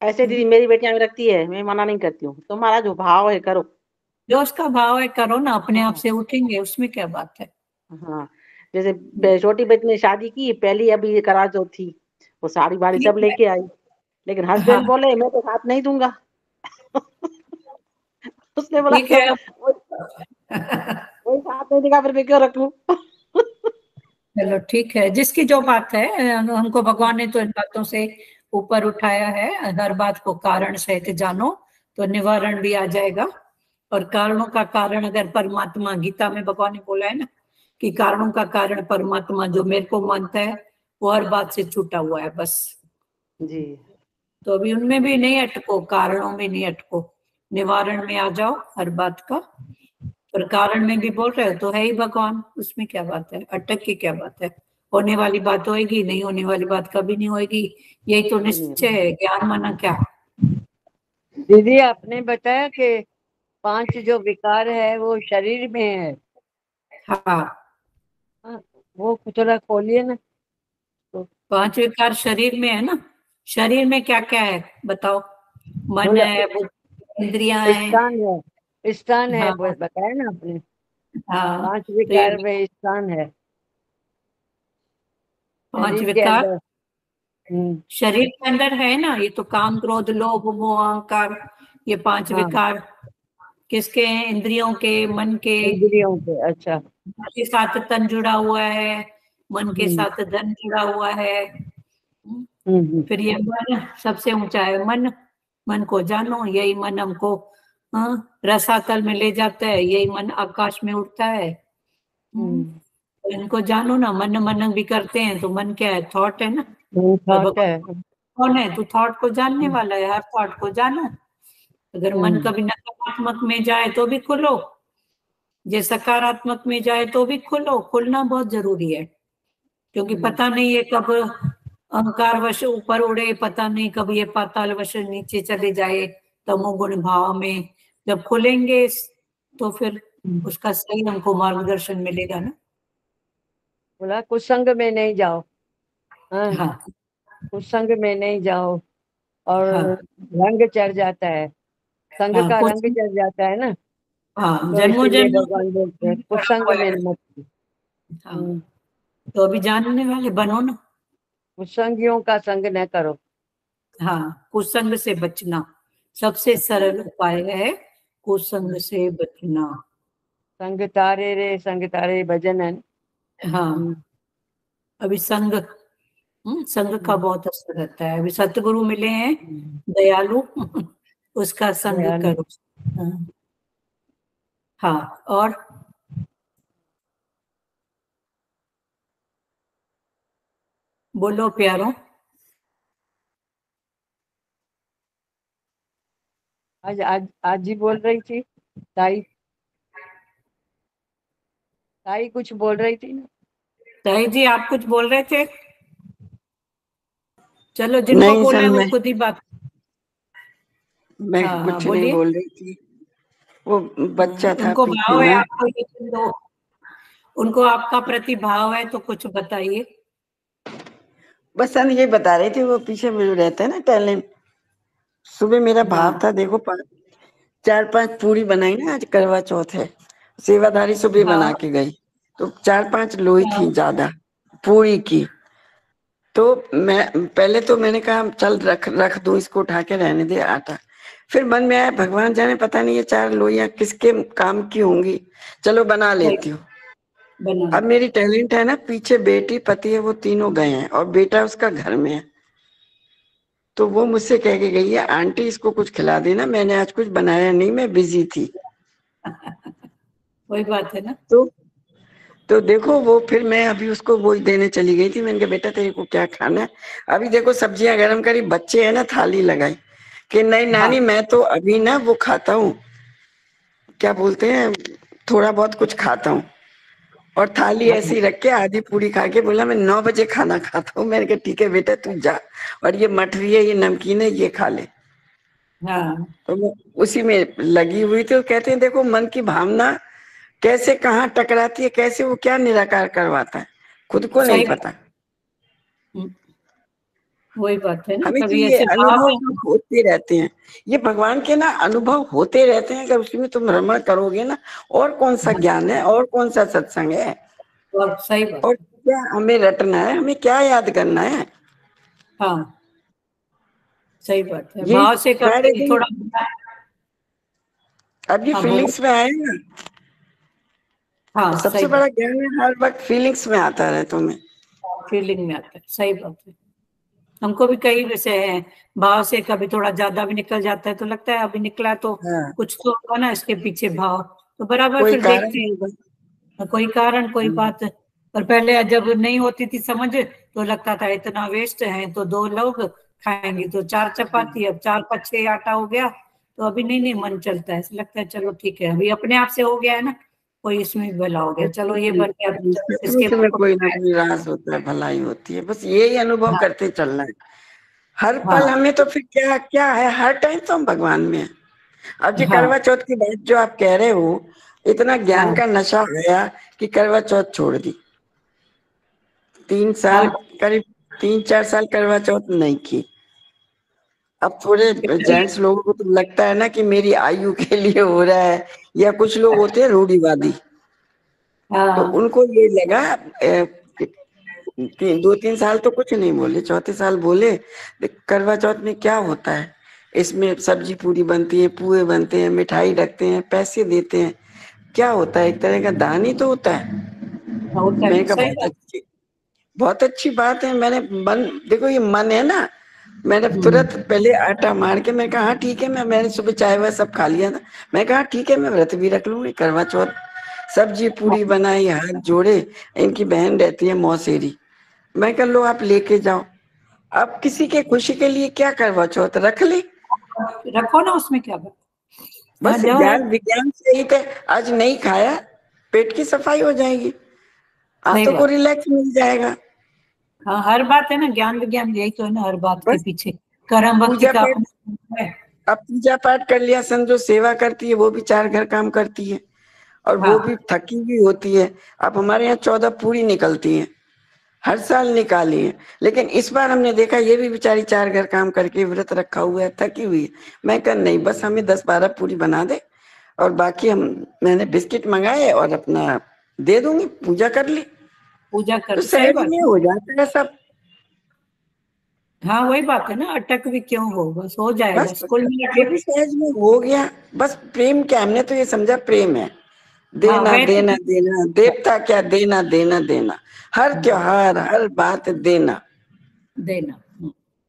ऐसे दीदी मेरी बेटियां भी रखती है, मैं मना नहीं करती हूँ, तुम्हारा जो भाव है करो। जो उसका भाव है करो ना, अपने आप से उठेंगे, उसमें क्या बात है। हाँ, जैसे बे- छोटी बेटी ने शादी की पहली, अभी करा जो थी, वो साड़ी वाड़ी सब ठीक है। लेके आई, लेकिन हाँ हस्बैंड बोले मैं तो साथ नहीं दूंगा। उसने बोला ठीक तो है। वही वही साथ नहीं देगा, फिर मैं क्यों रखूं। चलो ठीक है, जिसकी जो बात है, हमको भगवान ने तो इन बातों से ऊपर उठाया है। हर बात को कारण सहित जानो तो निवारण भी आ जाएगा। और कारणों का कारण अगर परमात्मा, गीता में भगवान ने बोला है ना कि कारणों का कारण परमात्मा, जो मेरे को मानता है वो हर बात से छूटा हुआ है बस। जी तो अभी उनमें भी नहीं अटको, कारणों में नहीं अटको, निवारण में आ जाओ हर बात का। पर कारण में भी बोल रहे हो तो है ही भगवान, उसमें क्या बात है, अटक की क्या बात है। होने वाली बात होएगी, नहीं होने वाली बात कभी नहीं होएगी, यही तो निश्चय है। ज्ञान माना क्या। दीदी आपने बताया कि पांच जो विकार है वो शरीर में है। हाँ, हाँ, वो थोड़ा खोलिए ना। तो पांच विकार शरीर में है ना। शरीर में क्या क्या है बताओ। मन बोला है, बुद्धि, इंद्रियां हैं। स्थान है, स्थान है, हाँ वो बताया ना आपने। हाँ। पांच तो ये विकार में स्थान है पांच शरीर के विकार अंदर। हम्म। शरीर के अंदर है ना। ये तो काम, क्रोध, लोभ, मोह, अहंकार, ये पांच हाँ, विकार किसके हैं, इंद्रियों के, मन के। इंद्रियों के, अच्छा। मन के साथ तन जुड़ा हुआ है, मन के हम्म साथ धन जुड़ा हुआ है। हम्म हम्म फिर ये मन सबसे ऊंचा है। मन, मन को जानो, यही मन हमको हाँ, रसातल में ले जाता है, यही मन आकाश में उड़ता है। हम्म, हम्म। तो इनको जानो ना। मन मन भी करते हैं तो मन क्या है, थॉट है ना। हम्म, और थॉट है। भगवान कौन है, तू थॉट को जानने हम्म वाला है, हर थॉट को जानो। अगर मन हम्म कभी नकारात्मक में जाए तो भी खुलो, जे सकारात्मक में जाए तो भी खुलो। खुलना बहुत जरूरी है, क्योंकि हम्म। पता नहीं है कब अहंकार वश ऊपर उड़े, पता नहीं कब ये पाताल वश नीचे चले जाए तमोगुण भाव में। जब खुलेंगे तो फिर हम्म। उसका सही हमको मार्गदर्शन मिलेगा ना। बोला कुसंग में नहीं जाओ। हाँ, हाँ कुसंग में नहीं जाओ। और हाँ रंग चढ़ जाता है, संग हाँ। का कुछ रंग चढ़ जाता है ना। हाँ, तो जन्मों इसीलिए जन्मों भगवान बोलते हैं पड़ा कुसंग हुआ में है। मत। हाँ, हम्म, तो अभी जानने वाले बनो ना। कुसंगियों का संग न करो। हाँ, कुसंग से बचना सबसे सरल उपाय है, कुसंग से बचना। संग तारे रे संग तारे भजन है। हाँ, हम्म, अभी संग, हम्म, संग का हम्म, बहुत असर रहता है। अभी सतगुरु मिले हैं हम्म, दयालु, उसका संग दयालु। करो। हाँ हाँ, और बोलो प्यारो। आज आज आज ही बोल रही थी ताई। ताई कुछ बोल रही थी ना। ताई जी आप कुछ बोल रहे थे। चलो, जिनको नहीं बोलना सर, है वो मैं खुद ही बात। मैं हाँ हाँ, कुछ नहीं बोलिए। बोल रही थी। वो हाँ, बच्चा था उनको पीछे भाव है ना। आपको, ये दो, उनको आपका प्रति भाव है तो कुछ बताइए। बस सर ये बता रही थी, वो पीछे में जो रहते हैं ना टहले। सुबह मेरा भाव था, हाँ देखो पाँच चार पांच पूरी बनाई ना, आज करवा चौथ है। सेवाधारी सुबह हाँ बना के गई, तो चार पांच लोई हाँ थी ज्यादा पूरी की। तो मैं पहले तो मैंने कहा चल रख रख दो इसको, उठा के रहने दे आटा। फिर मन में आया भगवान जाने पता नहीं ये चार लोइयां किसके काम की होंगी, चलो बना सही, लेती हूँ। बना अब लो। मेरी टैलेंट है ना, पीछे बेटी पति है वो तीनों गए हैं और बेटा उसका घर में है। तो वो मुझसे कह के गई है आंटी इसको कुछ खिला देना, मैंने आज कुछ बनाया नहीं, मैं बिजी थी। वही बात है ना। तो तो देखो वो, फिर मैं अभी उसको वो देने चली गई थी। मैंने कहा बेटा तेरे को क्या खाना है। अभी देखो सब्जियां गरम करी, बच्चे है ना, थाली लगाई कि नहीं हाँ नानी मैं तो अभी ना वो खाता हूँ, क्या बोलते हैं, थोड़ा बहुत कुछ खाता हूँ। और थाली हाँ ऐसी रख के आधी पूरी खा के बोला मैं नौ बजे खाना खाता हूँ। मैंने कहा ठीक है बेटा तू जा, और ये मठरी है ये नमकीन है ये खा ले। हाँ, तो मैं उसी में लगी हुई थी। वो कहते हैं देखो मन की भावना कैसे कहाँ टकराती है, कैसे वो क्या निराकार करवाता है, खुद को नहीं सही पता। बात। वही बात है ना, हमें कभी चाहिए ऐसे भाव अनुभव में जो होते रहते हैं, ये भगवान के ना अनुभव होते रहते हैं। अगर उसमें तुम रमण करोगे ना, और कौन सा ज्ञान है, और कौन सा सत्संग है, और सही बात और है। क्या हमें रटना है, हमें क्या याद करना है। हाँ सही बात है, ये भाव से सारे कभी दिन थोड़ा। अब ये हाँ बोलो। फीलिंग्स में आए ना, हाँ सही सबसे बात, बड़ा ज्ञान है हर वक्त फीलिंग्स में आता रहे तुम्हें। फीलिंग में आता है, सही बात है। हमको भी कई वैसे हैं, भाव से कभी थोड़ा ज्यादा भी निकल जाता है तो लगता है अभी निकला तो हाँ, कुछ तो होगा ना इसके पीछे भाव, तो बराबर कोई फिर कारण देखते हैं होगा। कोई कारण कोई हाँ, बात। और पहले जब नहीं होती थी समझ तो लगता था इतना वेस्ट है, तो दो लोग खाएंगे तो चार चपाती, अब चार पाँच छह आटा हो गया, तो अभी नहीं नहीं मन चलता है, ऐसा लगता है चलो ठीक है अभी अपने आप से हो गया है ना, कोई इसमें भी भला हो गया, चलो ये बन गया तो सब इसके कुछ में बाद कोई ना कोई राज होता है, भलाई होती है, बस यही अनुभव हाँ करते चलना है हर पल हाँ हमें। तो फिर क्या क्या है, हर टाइम तो हम भगवान में हैं। अब जो हाँ करवा चौथ की बात जो आप कह रहे हो, इतना ज्ञान हाँ का नशा हो गया कि करवा चौथ छोड़ दी। तीन साल, हाँ करीब तीन चार साल करवा चौथ नहीं की। अब थोड़े जेंट्स लोगों को तो लगता है ना कि मेरी आयु के लिए हो रहा है, या कुछ लोग होते हैं रूढ़िवादी, तो हाँ उनको ये लगा ए, ती, दो तीन साल तो कुछ नहीं बोले, चौथे साल बोले करवा चौथ में क्या होता है, इसमें सब्जी पूरी बनती है, पुए बनते हैं, मिठाई रखते हैं, पैसे देते हैं, क्या होता है, एक तरह का दान ही तो होता है। होता मैंने है, कहा सही बहुत बात। अच्छी, बहुत अच्छी बात है। मैंने मन, देखो ये मन है ना, मैंने हम्म, तुरंत पहले आटा मार के मैं कहा हाँ ठीक है, मैं मैंने सुबह चाय वाय सब खा लिया था, मैं कहा ठीक है मैं व्रत भी रख लूंगी करवा चौथ। सब्जी पूरी बनाई, हाथ जोड़े, इनकी बहन रहती है मौसेरी, मैं कह लो आप लेके जाओ। अब किसी के खुशी के लिए क्या करवा चौथ रख ले, रखो ना, उसमें क्या बात। हाँ बस जाओ ज्ञान रख, विज्ञान से ही थे। आज नहीं खाया, पेट की सफाई हो जाएगी, सही आंतों को बात। रिलैक्स मिल जाएगा। हाँ हर बात है ना, ज्ञान विज्ञान यही तो है ना, हर बात के बस पीछे कर्म भक्ति पूजा का पाठ, अपना है। अब पूजा पाठ कर लिया, समझो सेवा करती है वो भी चार घर काम करती है, और वो भी हाँ थकी हुई होती है। अब हमारे यहाँ चौदह पूरी निकलती है, हर साल निकाली है, लेकिन इस बार हमने देखा ये भी बेचारी चार घर काम करके व्रत रखा हुआ है, थकी हुई है। मैं कह नहीं, बस हमें दस बारह पूरी बना दे, और बाकी हम, मैंने बिस्किट मंगाए और अपना दे दूंगी, पूजा कर ली, पूजा तो कर, सही सहज बात में है। हो जाता है सब। हाँ वही बात है ना, अटक भी क्यों हो, बस हो जाए, बस बस कुल ये मिला भी के। सहज में हो गया। बस प्रेम क्या, हमने तो ये समझा प्रेम है, हाँ देना वैसे देना देना, देवता क्या, देना देना देना, हर त्योहार हर बात देना। देना, हम्म,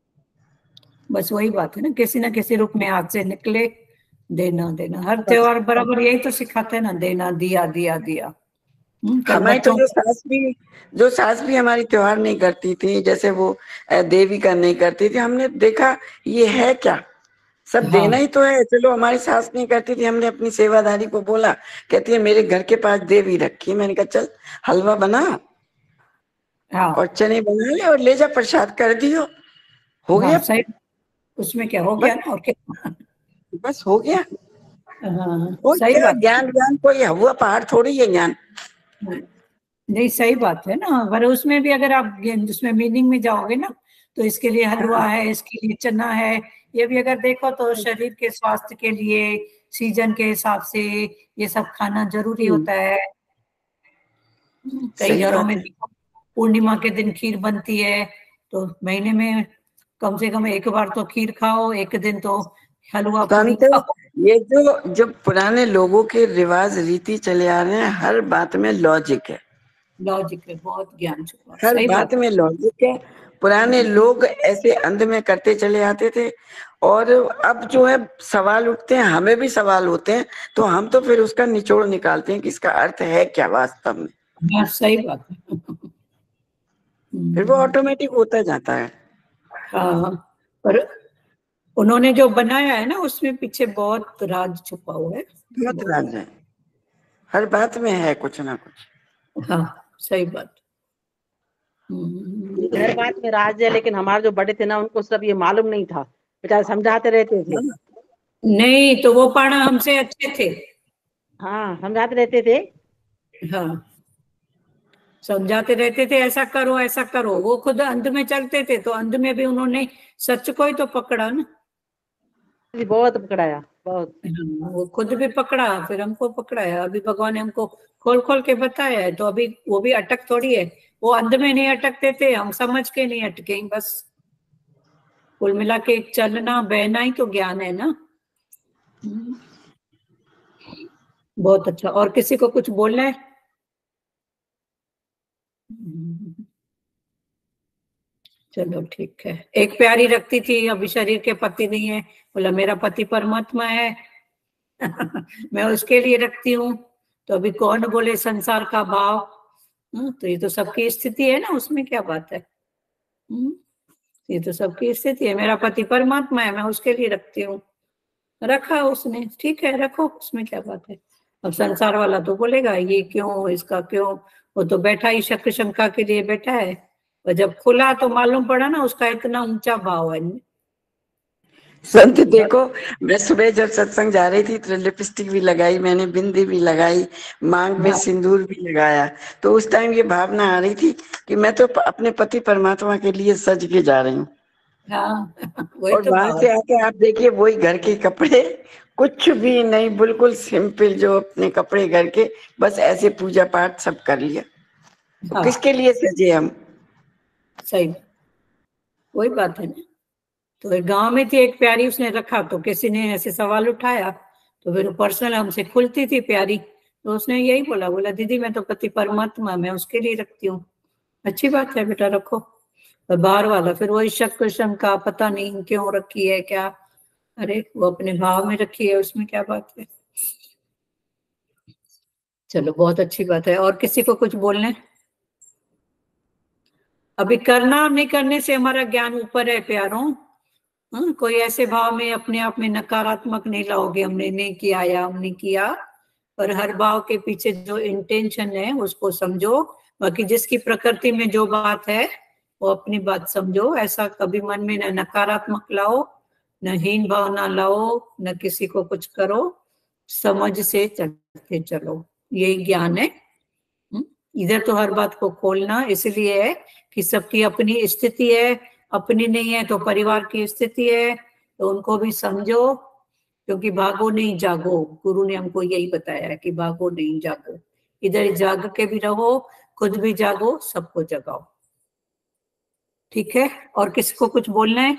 बस वही बात है ना, किसी ना किसी रूप में हाथ से निकले, देना देना, हर बस त्योहार बराबर यही तो सिखाते हैं ना, देना, दिया दिया दिया। हम्म, कल हमारी तो बच्चों जो को। सास भी, जो सास भी हमारी त्योहार नहीं करती थी, जैसे वो अ, देवी का नहीं करती थी, हमने देखा ये है क्या, सब देना हाँ ही तो है। चलो हमारी सास नहीं करती थी, हमने अपनी सेवादारी को बोला, कहती है मेरे घर के पास देवी रखी है, मैंने कहा चल हलवा बना और हाँ चने बना ले और ले जा, प्रसाद कर दियो, हो हाँ गया, सही, उसमें क्या हो बस गया ना, और क्या। बस हो गया। हाँ और सही क्या बात ज्ञान, ज्ञान कोई हुआ पहाड़ थोड़ी है ज्ञान। है। नहीं सही बात है ना, पर उसमें भी अगर आप ये- उसमें मीनिंग में जाओगे ना, तो इसके लिए हलवा हाँ है, इसके लिए चना है, ये भी अगर देखो तो शरीर के स्वास्थ्य के लिए सीजन के हिसाब से ये सब खाना जरूरी हम्म, होता है। कई सही घरों बात में है। देखो, पूर्णिमा के दिन खीर बनती है, तो महीने में कम से कम एक बार तो खीर खाओ, एक दिन तो हलवा तो हम पूरी तो, खाओ। ये जो जो पुराने लोगों के रिवाज रीति चले आ रहे हैं, हर बात में लॉजिक है, लॉजिक है, बहुत ज्ञान छुपा, हर सही बात बात में लॉजिक है। पुराने लोग ऐसे अंध में करते चले आते थे, और अब जो है सवाल उठते हैं, हमें भी सवाल होते हैं, तो हम तो फिर उसका निचोड़ निकालते हैं कि इसका अर्थ है क्या वास्तव में, है, हाँ सही बात है। फिर वो हम्म, ऑटोमेटिक होता जाता है। हाँ पर उन्होंने जो बनाया है ना, उसमें पीछे बहुत राज छुपा हुआ है, बहुत बहुत। राज है, हर बात में है कुछ ना कुछ। हाँ सही बात। हम्म, हर बात में राज है, लेकिन हमारे जो बड़े थे ना उनको सब ये मालूम नहीं था, बेचारे समझाते रहते थे। हाँ, नहीं तो वो पढ़ा हमसे अच्छे थे। हाँ समझाते रहते थे। हाँ समझाते रहते थे ऐसा करो ऐसा करो, वो खुद अंध में चलते थे तो अंध में भी उन्होंने सच को ही तो पकड़ा ना। बहुत पकड़ाया बहुत। हाँ, वो खुद भी पकड़ा फिर हमको पकड़ाया, अभी भगवान ने हमको खोल खोल के बताया है, तो अभी वो भी अटक थोड़ी है, वो अंध में नहीं अटकते थे, हम समझ के नहीं अटके बस। कुल मिला के चलना बहना ही तो ज्ञान है ना। बहुत अच्छा। और किसी को कुछ बोलना है? चलो ठीक है। एक प्यारी रखती थी, अभी शरीर के पति नहीं है, बोला मेरा पति परमात्मा है मैं उसके लिए रखती हूँ। तो अभी कौन बोले संसार का भाव, हम्म, तो ये तो सबकी स्थिति है ना, उसमें क्या बात है। हम्म, ये तो सबकी स्थिति है, मेरा पति परमात्मा है, मैं उसके लिए रखती हूँ। रखा उसने, ठीक है रखो, उसमें क्या बात है। अब संसार वाला तो बोलेगा ये क्यों, इसका क्यों, वो तो बैठा ही शक शंका के लिए बैठा है, और जब खुला तो मालूम पड़ा ना उसका इतना ऊंचा भाव है। संत देखो, मैं सुबह जब सत्संग जा रही थी तो लिपस्टिक भी लगाई मैंने, बिंदी भी लगाई, मांग में हाँ। सिंदूर भी लगाया, तो उस टाइम ये भावना आ रही थी कि मैं तो अपने पति परमात्मा के लिए सज के जा रही हूँ। हाँ वही और तो वहां भाव से है। आके आप देखिए वही घर के कपड़े, कुछ भी नहीं, बिल्कुल सिंपल, जो अपने कपड़े घर के, बस ऐसे पूजा पाठ सब कर लिया। तो हाँ किसके लिए सजे हम? सही, वही बात है ना। तो एक गांव में थी एक प्यारी, उसने रखा तो किसी ने ऐसे सवाल उठाया, तो फिर पर्सनल हमसे खुलती थी प्यारी, तो उसने यही बोला, बोला दीदी मैं तो पति परमात्मा, मैं उसके लिए रखती हूँ। अच्छी बात है बेटा रखो। और बाहर वाला फिर वही शक शंका, पता नहीं क्यों रखी है क्या, अरे वो अपने भाव में रखी है, उसमें क्या बात है। चलो बहुत अच्छी बात है। और किसी को कुछ बोलना है? अभी करना और नहीं करने से हमारा ज्ञान ऊपर है प्यारों। हाँ, कोई ऐसे भाव में अपने आप में नकारात्मक नहीं लाओगे, हमने नहीं किया या हमने किया, पर हर भाव के पीछे जो इंटेंशन है उसको समझो। बाकी जिसकी प्रकृति में जो बात है वो अपनी बात समझो, ऐसा कभी मन में न नकारात्मक लाओ, न हीन भावना लाओ, न किसी को कुछ करो, समझ से चलते चलो, यही ज्ञान है। हम्म, इधर तो हर बात को खोलना इसलिए है कि सबकी अपनी स्थिति है, अपनी नहीं है तो परिवार की स्थिति है, तो उनको भी समझो, क्योंकि भागो नहीं जागो, गुरु ने हमको यही बताया है कि भागो नहीं जागो, इधर जाग के भी रहो, खुद भी जागो, सबको जगाओ। ठीक है। और किसी को कुछ बोलना है?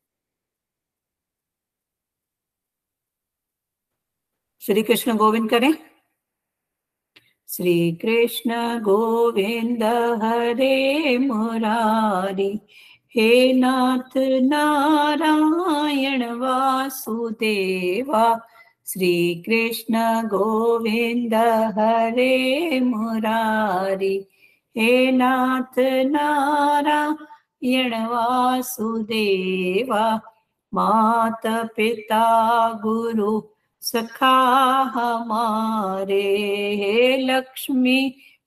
श्री कृष्ण गोविंद करें। श्री कृष्ण गोविंद हरे मुरारी, हे नाथ नारायण वासुदेवा। श्री कृष्ण गोविंद हरे मुरारी, हे नाथ नारायण वासुदेवा। मात पिता गुरु सखा हमारे, हे लक्ष्मी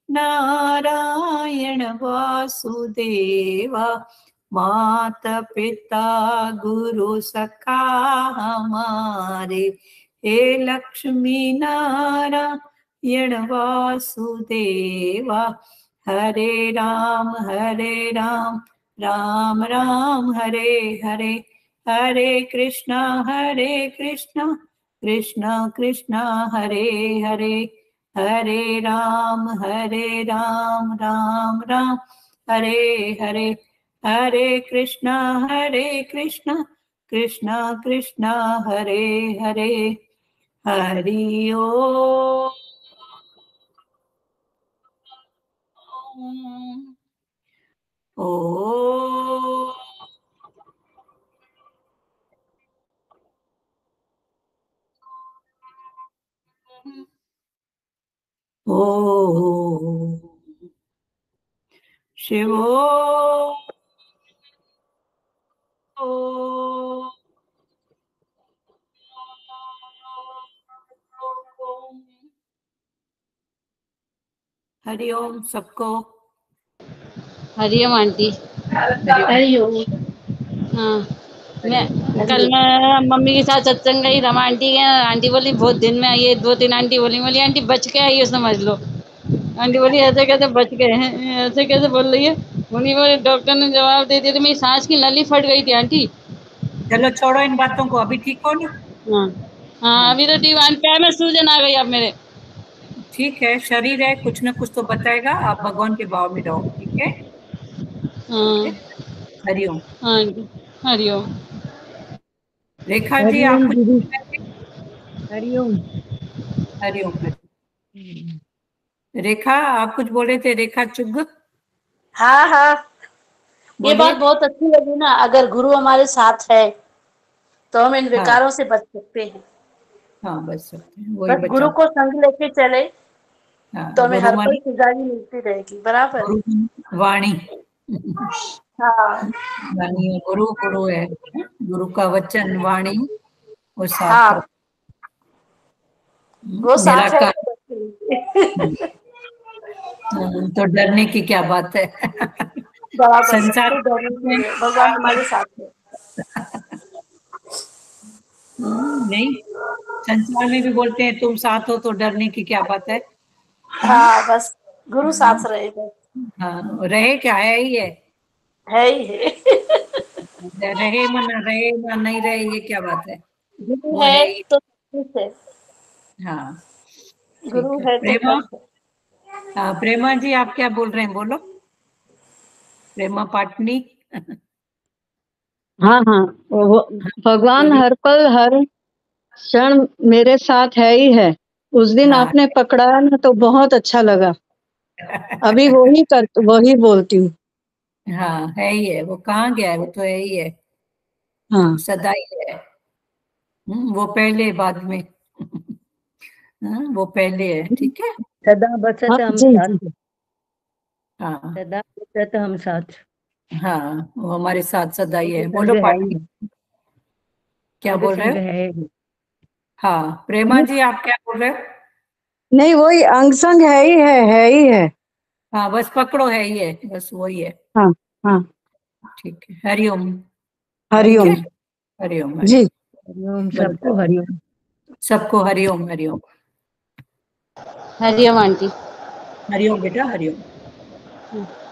नारायण वासुदेवा। माता पिता गुरु सखा हमारे, हे लक्ष्मी नारायण वासुदेवा। हरे राम हरे राम राम राम हरे हरे, हरे कृष्णा हरे कृष्णा कृष्णा कृष्णा हरे हरे, हरे राम हरे राम राम राम हरे हरे, हरे कृष्णा हरे कृष्णा कृष्णा कृष्णा हरे हरे। हरि ओम। ओ ओ शिवो ओ हरिओम सबको। हरिओम आंटी। हरिओम। हाँ, मैं कल मैं मम्मी के साथ सत्संग गई, रमा आंटी के, आंटी बोली बहुत दिन में आई है, दो तीन आंटी बोली, बोली आंटी बच के आई हो समझ लो। आंटी बोली ऐसे कैसे बच गए हैं, ऐसे कैसे बोल रही है। उन्हीं बोले डॉक्टर ने जवाब दे दिया तो मेरी सांस की नली फट गई थी आंटी। चलो छोड़ो इन बातों को, अभी ठीक हो ना? हाँ हाँ, अभी तो दीवान पैर में सूजन आ गई अब मेरे। ठीक है, शरीर है, कुछ ना कुछ तो बताएगा, आप भगवान के भाव में रहो, ठीक है? ओके, हाँ हरिओम। हाँ आंटी, हरिओम। रेखा जी आप हरिओम कुछ दीदी, बोल रहे थे? हरिओम। हरिओम हरिओम। रेखा आप कुछ बोल रहे थे, रेखा चुग, हाँ हाँ, ये बोलिए। बात बहुत अच्छी लगी ना, अगर गुरु हमारे साथ है तो हम इन हाँ विकारों से बच सकते हैं। हाँ, बच सकते हैं, वही बस गुरु बचा। को संग लेके चले तो हाँ, हमें गुरु हर पल मानी, खुशहाली मिलती रहेगी। बराबर। गुरु वाणी, हाँ वाणी है गुरु, गुरु है गुरु का वचन, वाणी और साथ हाँ, रख, वो साथ है निराकार। तो बचेंगे। हम्म, तो डरने की क्या बात है। बराबर, संसार कोई डर में नहीं है, भगवान हमारे साथ है। हम्म, नहीं, संसार में भी बोलते हैं तुम साथ हो तो डरने की क्या बात है। हम्म, हाँ, बस गुरु साथ रहे, बस। हाँ, रहे क्या है ही है, है ही है। रहे मना रहे ना नहीं रहे, ये क्या बात है, गुरु वो है है ही। तो ठीक है, हाँ, ठीक गुरु है। है तो प्रेमा, सब है। हाँ प्रेमा जी आप क्या बोल रहे हैं, बोलो। प्रेमा पाटनी। हाँ हाँ, वो भगवान बोलिए। हर पल हर क्षण मेरे साथ है ही है। उस दिन हाँ आपने पकड़ाया ना तो बहुत अच्छा लगा। अभी वही कर वही बोलती हूँ। हाँ, है ही है, वो कहाँ गया है, वो तो है ही है, हाँ सदा ही है। हम्म, वो पहले बाद में। हाँ, वो पहले है, ठीक है। सदा हाँ बसत हम जी साथ, जी। हाँ सदा बसत हम साथ। हाँ, वो हमारे साथ सदा ही अंग है। संग बोलो है ही पाटनी, है, क्या अंग बोल रहे संग हो? है ही। हाँ प्रेमा जी आप क्या बोल रहे हो? नहीं, वही अंग संग है ही है है ही है। हाँ, बस पकड़ो, है ही है, बस वही है, हाँ हाँ, ठीक है। हरिओम। ठीक है, हरिओम हरिओम जी। हरिओम। हरिओम, बंद सबको करो। हरिओम। सबको हरिओम हरिओम। हरिओम आंटी। हरिओम बेटा, हरिओम। हम्म।